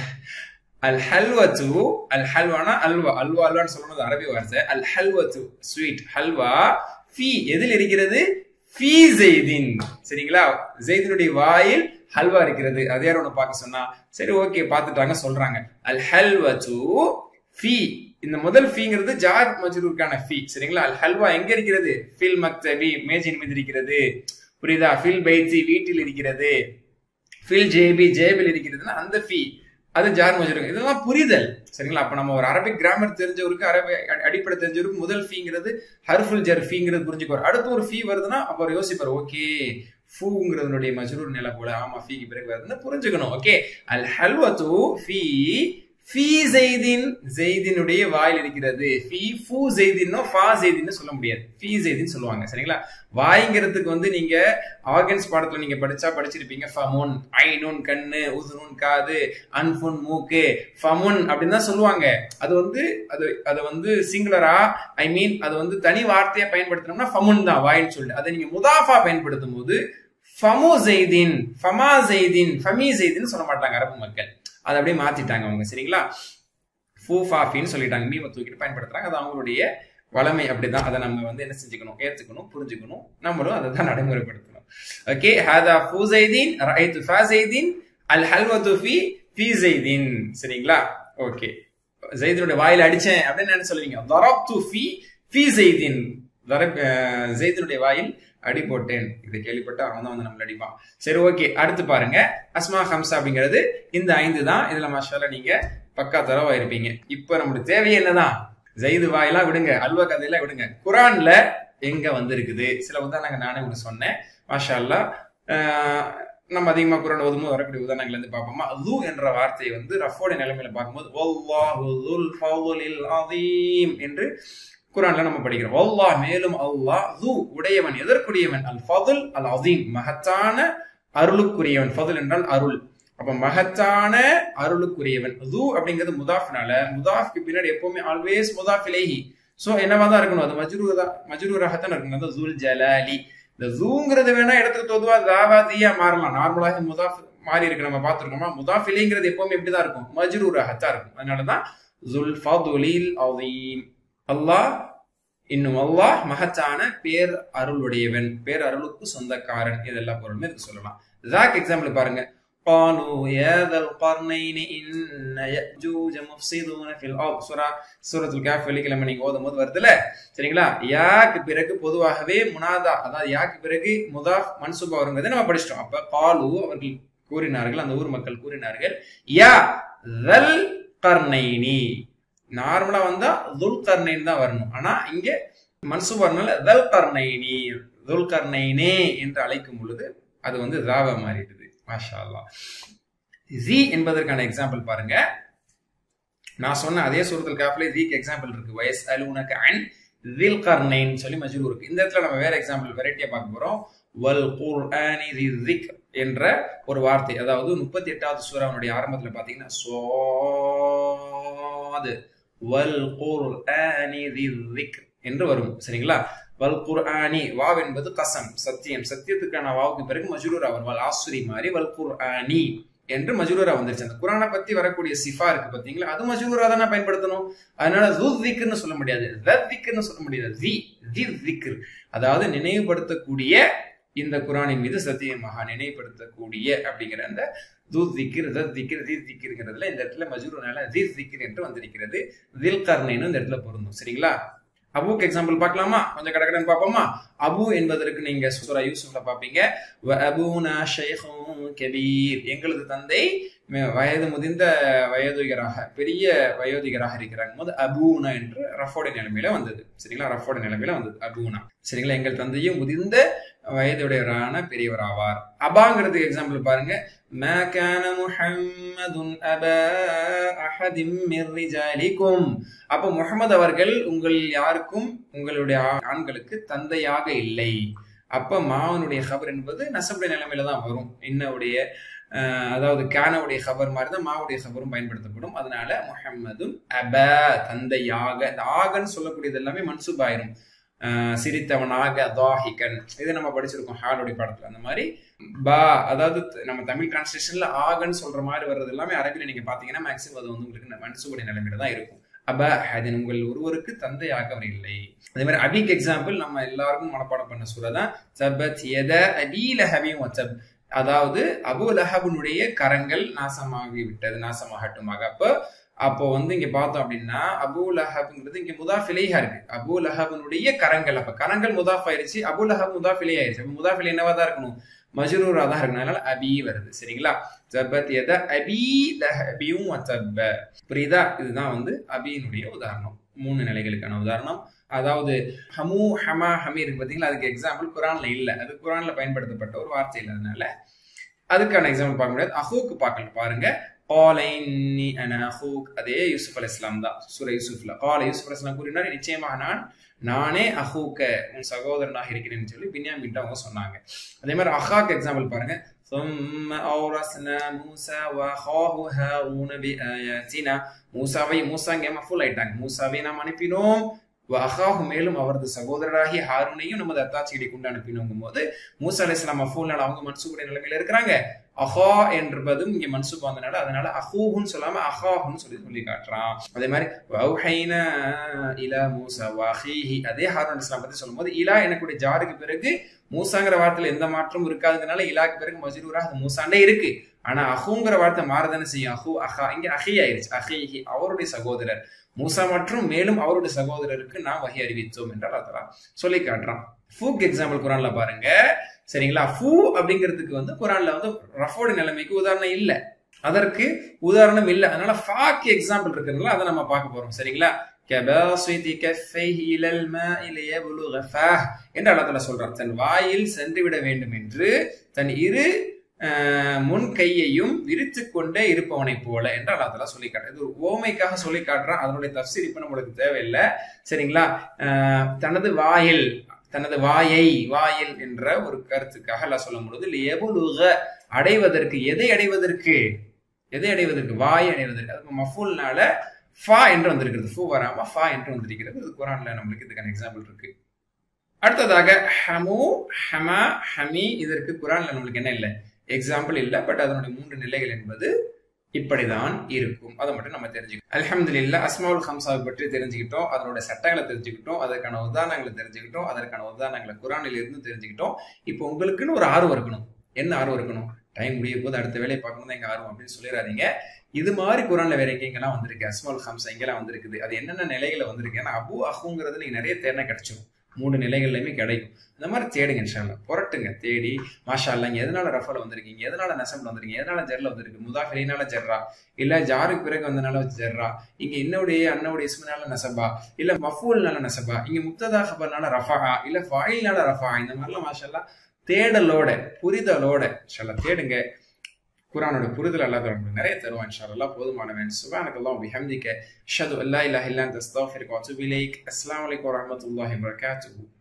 அல் ஹல்வத்து, அல் ஹல்வானா அல்வா, அல்வா அல்வான்னு சொல்லணும், அரபி வார்த்தை. அல் ஹல்வத்து ஸ்வீட், ஹல்வா. ஃபி எதில் இருக்கிறது? ஃபி ஸைதின். சரிங்களா? ஸைதினுடைய வாயில் ஹல்வா இருக்கிறது. அது யார் ஒண்ணு பார்க்க சொன்னா? சரி, ஓகே, பார்த்துட்டாங்க, சொல்றாங்க. அல் ஹல்வத்து ஃபி, இந்த முதல் ஃபீங்கிறது ஜார் மஜ்ரூருக்கான ஃபீ. சரிங்களா? அல் ஹல்வா எங்க இருக்கிறது? ஃபில் மக்தபி, மேஜின் மீது இருக்கிறது. புரியுதா? ஃபில் பைத்தி, வீட்டில் இருக்கிறது. ஃபில் ஜேபி, ஜேபில் இருக்கிறதுன்னா அந்த ஃபீ, அது ஜார் மஜ்ரூர். இதெல்லாம் புரிதல். சரிங்களா? அப்ப நம்ம ஒரு அரபிக் கிராமர் தெரிஞ்சவருக்கு, அரபி அடிப்படை தெரிஞ்சவருக்கு முதல் ஃபீங்கிறது ஹர்ஃபுல் ஜர் ஃபீங்கிறது புரிஞ்சுக்குவார். அடுத்து ஒரு ஃபீ வருதுன்னா அப்ப அவர் யோசிப்பார், ஓகே ஃபூங்கிறதுனுடைய மஜ்ரூர் நிலை போல, ஆமா ஃபீக்கு பிறகு வருதுன்னு புரிஞ்சுக்கணும். ஓகே. அல் ஹல்வத்து ஃபீ ஃபீ ஸைதின், ஸைதினுடைய வாயில் இருக்கிறது. ஃபீ ஃபூ ஸைதின்னோ ஃபா ஸைதின்னு சொல்ல முடியாது, ஃபீ ஸைதின்னு சொல்லுவாங்க. சரிங்களா? வாய்ங்கிறதுக்கு வந்து நீங்க ஆர்கன்ஸ் பாடத்துல நீங்க படிச்சா படிச்சிருப்பீங்க. ஃபமுன் ஐனுன் கண்ணு, உதுனுன் காது, அன்ஃபுன் மூக்கு, ஃபமுன் அப்படின்னு தான் சொல்லுவாங்க. அது வந்து அது அதை வந்து சிங்குலரா, ஐ மீன் அது வந்து தனி வார்த்தையா பயன்படுத்தணும்னா ஃபமுன் தான் வாயின்னு சொல்லி. அதை நீங்க முதாஃபா பயன்படுத்தும் போது ஃபமு ஸைதின், ஃபமா ஸைதின், ஃபமீ ஸைதின்னு சொல்ல மாட்டாங்க அரபு மக்கள். அதை அப்படியே மாத்திட்டாங்க அவங்க. சரிங்களா? ஃபூஃபாஃபின்னு சொல்லிட்டாங்க, மீமை தூக்கிட்டு பயன்படுத்துறாங்க. அது அவங்களுடைய வளமை. அப்படிதான். அதை நம்ம வந்து என்ன செஞ்சுக்கணும்? ஏத்துக்கணும், புரிஞ்சுக்கணும். நம்மளும் அதை தான் நடைமுறைப்படுத்தணும். ஓகே. ஹாதா ஃபூ ஸைதின், ரஅய்து ஃபா ஸைதின், அல் ஹல்வத்து ஃபீ ஃபீ ஸைதின். சரிங்களா? ஓகே. ஸைதினுடைய வாயில அடிச்சேன் அப்படின்னு என்ன சொல்லுவீங்க? தரப்து ஃபீ ஃபீ ஸைதின், தரப் ஸைதினுடைய வாயில் அடி போட்டேன். இதை கேள்விப்பட்ட அவன் தான் வந்து நம்மள அடிப்பான். சரி, ஓகே. அடுத்து பாருங்க, அஸ்மா ஹம்சா அப்படிங்கிறது இந்த ஐந்து தான். இதுல மாஷாஅல்லாஹ் நீங்க பக்கா தரவா இருப்பீங்க. இப்ப நம்மளுடைய தேவையே என்னதான்? ஸைது வாயெல்லாம் விடுங்க, அல்வா கதையெல்லாம் விடுங்க. குர்ஆன்ல எங்க வந்து இருக்குது? சில உதாரணங்கள் நானே உங்களுக்கு சொன்னேன். மாஷாஅல்லாஹ் நம்ம அதிகமா குர்ஆன் ஓதும்போது வரக்கூடிய உதாரணங்கள் வந்து பார்ப்போமா? து என்ற வார்த்தையை வந்து ரஃபோட நிலைமையில பார்க்கும்போது வல்லாஹு ذுல் ஃபதுலில் அதீம் என்று குர்ஆன்ல நம்ம படிக்கிறோம். அல்லாஹ், மேலும் அல்லாஹ், து உடையவன், எதற்குரியவன்? அல் ஃபதுல் அல் அதீம், மகத்தான அருளுக்குரியவன். ஃபதுல் என்றால் அருள். அப்ப மகத்தான அருளுக்குரியவன். து அப்படிங்கிறது முதாஃப்னால முதாஃப்க்கு பின்னாடி எப்பவுமே ஆல்வேஸ் முதாஃப் இலைஹி. சோ என்னவா தான் இருக்கணும்? அது மஜ்ரூரா மஜ்ரூராகத்தான் இருக்கணும். அது ஸுல் ஜலாலி. இந்த ஸூங்கிறது வேணா இடத்துக்கு பொதுவா தாவாதியா மாறலாம். நார்மலாக முதாஃப் மாறி இருக்கு, நம்ம பார்த்திருக்கோமா? முதாஃப் இலைங்கிறது எப்பவுமே எப்படிதான் இருக்கும்? மஜ்ரூராகத்தான் இருக்கும். அதனாலதான் ஸுல் ஃபதுலில் அதீம். அல்லாஹ், இன்னும் அல்லாஹ் மகத்தான பேர் அருளுடையவன், பேர் அருளுக்கு சொந்தக்காரன். இதெல்லாம் பொருளுமே இதுக்கு சொல்லலாம். ஜாக் எக்ஸாம்பிள் பாருங்க. قالوا يا ذا القرنين إن يأجوج مفسدون في الأرض. சூரா சூரத்துல் கஹஃப் வெள்ளிக்கிழமை நீங்க ஓதும்போது வருதுல. சரிங்களா? யாக்கு பிறகு பொதுவாகவே முனாதா, அதாவது யாக்கு பிறகு முதாஃப் மன்சூபா வருங்கிறதை நம்ம படிச்சிட்டோம். அப்ப காலு அவர்கள் கூறினார்கள், அந்த ஊர் மக்கள் கூறினார்கள், யா ذல் கர்னைனி. நார்மலா வந்தா துல் கர்னைன் தான் வரணும். ஆனா இங்க மன்சூபா வரனால ذல் கர்னைனி, துல் கர்னைனே என்று அழைக்கும் பொழுது அது வந்து ராவா மாறிடுது. மாஷா அல்லாஹ். ஜி என்பதற்கான எக்ஸாம்பிள் பாருங்க. நான் சொன்ன அதே சூரத்துல் கஹ்ஃப்ல ஜிக்கு எக்ஸாம்பிள் இருக்கு. வயஸ்அலூனக அன் ذில் கர்னைன் சொல்லி மஜ்ரூர் இருக்கு. இந்த இடத்துல நம்ம வேற எக்ஸாம்பிள் வெரைட்டியா பார்க்க போறோம். வல் குர்ஆனி ذிக்ர் என்ற ஒரு வார்த்தை, அதாவது முப்பத்தி எட்டாவது சூராவுடைய ஆரம்பத்துல பாத்தீங்கன்னா ஸாத் வல் குர்ஆனி ذிக்ர் என்று வரும். சரிங்களா? வல் குர்ஆனி, வாவ் என்பது கசம், சத்தியம், சத்தியத்துக்கான வாவுக்கு பிறகு மஜ்ரூர் அவர். வல் ஆஸ்ரி மாதிரி வல் குர்ஆனி என்று மஜ்ரூரா வந்துருச்சு. அந்த குரானை பத்தி வரக்கூடிய சிஃபா இருக்கு பாத்தீங்களா, அது மஜ்ரூரா தானே பயன்படுத்தணும். அதனால ஜுதிக்ர்னு சொல்ல முடியாது, ஜிக்ர்னு சொல்ல முடியாது. ஜி ஜி ஜிக்ர், அதாவது நினைவுபடுத்தக்கூடிய, இந்த குரானின் மீது சத்தியமாக நினைவுபடுத்தக்கூடிய அப்படிங்கிற அந்த துதிக்ர் திக்ர் திக்ர்ங்கிறதுல இந்த இடத்துல மஜ்ரூர்னால ஜி ஜிக்ர் என்று வந்திருக்கிறது. தில் கர்னைன்னு இந்த இடத்துல பொருந்தும். சரிங்களா? அபுக்கு எக்ஸாம்பிள் பார்க்கலாமா? கொஞ்சம் கடகடன் பார்ப்போமா? அபு என்பதற்கு நீங்க சூரா யூசுஃப்ல பாப்பீங்க, வ அபூனா ஷைஹுன் கபீர், எங்களது தந்தை வயது முதிர்ந்த வயோதிகராக, பெரிய வயோதிகராக இருக்கிறாங்க போது அபூனா என்று ரஃபோட நிலைமையில வந்தது. சரிங்களா? ரஃபோட நிலைமையில வந்தது அபூனா. சரிங்களா? எங்கள் தந்தையும் முதிர்ந்த வயதுடையவரான பெரியவர் ஆவார். அபாங்கிறதுக்கு எக்ஸாம்பிள் பாருங்க, மா கான முஹம்மதுன் அபா அஹதிம் மிர் ரிஜாலிக்கும். அப்ப முஹம்மது அவர்கள் உங்கள் யாருக்கும், உங்களுடைய ஆண்களுக்கு தந்தையாக இல்லை. அப்ப மாவனுடைய ஹபர் என்பது நசபுடைய நிலைமையில தான் வரும். இன்னவுடைய அதாவது கானவுடைய ஹபர் மாதிரி தான் மாவுடைய ஹபரும் பயன்படுத்தப்படும். அதனால முஹம்மதுன் அபா தந்தையாக, இந்த ஆகன்னு சொல்லக்கூடியது எல்லாமே மன்சூப் ஆயிரும். சிரித்தவனாக, தாஹிகன், இதை நம்ம படிச்சிருக்கோம் ஹாலுடைய பாடத்துல. அந்த மாதிரி பா, அதாவது நம்ம தமிழ் டிரான்ஸ்லேஷன்ல ஆகன்னு சொல்ற மாதிரி வர்றது எல்லாமே அரபில நீங்க பாத்தீங்கன்னா மேக்ஸிமம் அது வந்து உங்களுக்கு மன்சூபுடைய நிலைமையில தான் இருக்கும். அபா அது உங்கள் ஒருவருக்கு தந்தையாக அவர் இல்லை. அதே மாதிரி அபிக்கு எக்ஸாம்பிள் நம்ம எல்லாருக்கும் மனப்பாடம் பண்ண சூரதான் தபத் யதா அபீ லஹபின் வதப், அதாவது அபூ லஹபுனுடைய கரங்கள் நாசமாகி விட்டது, நாசமாகட்டுமாக. அப்ப அப்போ வந்து இங்க பார்த்தோம் அப்படின்னா அபூ லஹப்ங்கிறது இங்க முதாஃப் இலைஹா இருக்கு. அபூ லஹபனுடைய கரங்கள், அப்ப கரங்கள் முதாஃப் ஆயிருச்சு, அபூ லஹப் முதாஃப் இலைஹா ஆயிருச்சு. அப்ப முதாஃப் இலை என்னவா தான் இருக்கணும்? மஜ்ரூரா தான் இருக்கணும். அதனால அபி வருது. சரிங்களா? தபத் யதா அபீ லஹபின் வதப். புரியுதா? இதுதான் வந்து அபியினுடைய உதாரணம், மூணு நிலைகளுக்கான உதாரணம். அதாவது ஹமு ஹமா ஹமி இருக்கு பாத்தீங்களா, அதுக்கு எக்ஸாம்பிள் குரான்ல இல்ல, அது குரான்ல பயன்படுத்தப்பட்ட ஒரு வார்த்தை இல்லாதனால அதுக்கான எக்ஸாம்பிள் பார்க்க முடியாது. அஹூக்கு பார்க்கலாம் பாருங்க, அதே யூசுப் அலைஹிஸ்ஸலாம் தான் சூரா யூசுஃப்ல. கால யூசுப் அலைஹிஸ்ஸலாம் கூறினார், நிச்சயமாக நான் நானே அஹூக்க உன் சகோதரனாக இருக்கிறேன்னு சொல்லி பின்யாமீன் அவங்க சொன்னாங்க. அதே மாதிரி அஹாக்கு எக்ஸாம்பிள் பாருங்க, மூசாவை மூசா இங்க மஃபூல் ஆயிட்டாங்க, மூசாவை நாம் அனுப்பினோம், அஹாஹு மேலும் அவரது சகோதரராகி ஹாரூனையும் நமது அத்தாட்சிகளை கொண்டு அனுப்பினோங்கும் போது மூசா அலைஹிஸ்ஸலாம் மஃபூல்னால அவங்க மன்சூபுடைய நிலைமையில இருக்கிறாங்க. அஹா என்பதும் இங்க மன்சூப் வந்தனால அதனால அஹூஹுன்னு சொல்லாம அஹாஹுன்னு சொல்லி சொல்லி காட்டுறான். அதே மாதிரி வௌஹைனா இலா மூசா வஅஹீஹி, அதே ஹாரூன் அலைஹிஸ்ஸலாம் பத்தி சொல்லும்போது இலா எனக்குடைய ஜாருக்கு பிறகு மூசாங்கிற வார்த்தையில எந்த மாற்றமும் இருக்காதுனால இலாக்கு பிறகு மஜ்ரூரா அது மூசாண்டே இருக்கு. ஆனா அஹூங்கிற வார்த்தை மாறதானே செய்யும். அஹூ அஹா, இங்க அஹி ஆயிருச்சு. அஹீஹி அவருடைய சகோதரர், மூசா மற்றும் மேலும் அவருடைய சகோதரருக்கு நான் வஹி அறிவித்தோம் என்றால் அதெல்லாம் சொல்லி காட்டுறான். ஃபூக் எக்ஸாம்பிள் குரான்ல பாருங்க. சரிங்களா? ஃபூ அப்படிங்கிறதுக்கு வந்து குரான்ல வந்து ரஃபோட நிலைமைக்கு உதாரணம் இல்ல, அதற்கு உதாரணம் இல்ல. அதனால ஃபாக்கு எக்ஸாம்பிள் இருக்குங்களா, அதை நம்ம பார்க்க போறோம். சரிங்களா? என்று அல்லாஹ் சொல்றான், தன் வாயில் சென்று விட வேண்டும் என்று தன் இரு முன் கையையும் விரித்து கொண்டே இருப்பவனை போல என்று அல்லாஹ் சொல்லி காட்டுற. இது ஒரு ஓமைக்காக சொல்லி காட்டுறான். அதனுடைய தஃசீர் இப்ப நம்மளுக்கு தேவையில்லை. சரிங்களா? தனது வாயில், தனது வாயை, வாயில் என்ற ஒரு கருத்துக்காக எல்லாம் சொல்லும் பொழுது லியபுலுக அடைவதற்கு, எதை அடைவதற்கு, எதை அடைவதற்கு, வாயை அடைவதற்கு. அது மஃபூல்னால ஃபா என்று வந்திருக்கிறது, ஃபூ வராம ஃபா என்று வந்திருக்கிறது. இது குரான்ல நம்மளுக்கு இதுக்கான எக்ஸாம்பிள் இருக்கு. அடுத்ததாக ஹமு ஹமா ஹமி, இதற்கு குரான்ல நம்மளுக்கு என்ன இல்லை, எக்ஸாம்பிள் இல்லை. பட் அதனுடைய மூன்று நிலைகள் என்பது இப்படிதான் இருக்கும். அதை மட்டும் நம்ம தெரிஞ்சுக்கணும். அல்ஹம்துலில்லாஹ், அஸ்மாவுல் ஹம்சாவை பற்றி தெரிஞ்சுக்கிட்டோம், அதனுடைய சட்டங்களை தெரிஞ்சுக்கிட்டோம், அதற்கான உதாரணங்களை தெரிஞ்சுக்கிட்டோம், அதற்கான உதாரணங்களை குரானில் இருந்து தெரிஞ்சுக்கிட்டோம். இப்போ உங்களுக்குன்னு ஒரு ஆர்வம் இருக்கணும். என்ன ஆர்வம் இருக்கணும்? டைம் முடிய போது அடுத்த வேலையை பார்க்கணும் தான் எங்க ஆர்வம் அப்படின்னு சொல்லிடாதீங்க. இது மாதிரி குரான்ல வேற எங்கெங்கெல்லாம் வந்திருக்கு, அஸ்மாவுல் ஹம்சா எங்கெல்லாம் வந்திருக்குது, அது என்னென்ன நிலைகளை வந்திருக்கு. ஏன்னா அபு அஹுங்கிறது நீங்க நிறைய தேர்னா கிடைச்சிடும், மூணு நிலைகள்லையுமே கிடைக்கும். இந்த மாதிரி தேடுங்க, இன்ஷாஅல்லாஹ் புரட்டுங்க, தேடி மாஷா அல்லாஹ் இங்க எதனால ரஃபல வந்திருக்கீங்க, எதனால நசப்ல வந்திருக்கீங்க, எதனால ஜெர்ல வந்திருக்கு, முதாஃபிலினால ஜெர்ரா, இல்ல ஜாருக்கு பிறகு வந்தனால ஜெர்ரா, இங்க இன்னுடைய அன்னவுடைய இஸ்மினால நசபா, இல்ல மஃபூல்னால நசபா, இங்க முப்ததா ஹபர்னால ரஃபா, இல்ல ஃபாயில்னால ரஃபா. இந்த மாதிரிலாம் மாஷா அல்லாஹ் தேடலோட புரிதலோட இன்ஷாஅல்லாஹ் தேடுங்க. குர்ஆனோட புரிதல் அல்லாஹ் நிறைய தருவான் இன்ஷாஅல்லாஹ். போதுமானவன். சுப்ஹானக்கல்லாஹு பிஹம்திக அஷ்ஹது அல்லா இலாஹா இல்லா அன்த அஸ்தக்ஃபிருக வ அத்தூபு இலைக். அஸ்ஸலாமு அலைக்கும் வ ரஹ்மத்துல்லாஹி வ பரகாத்துஹு.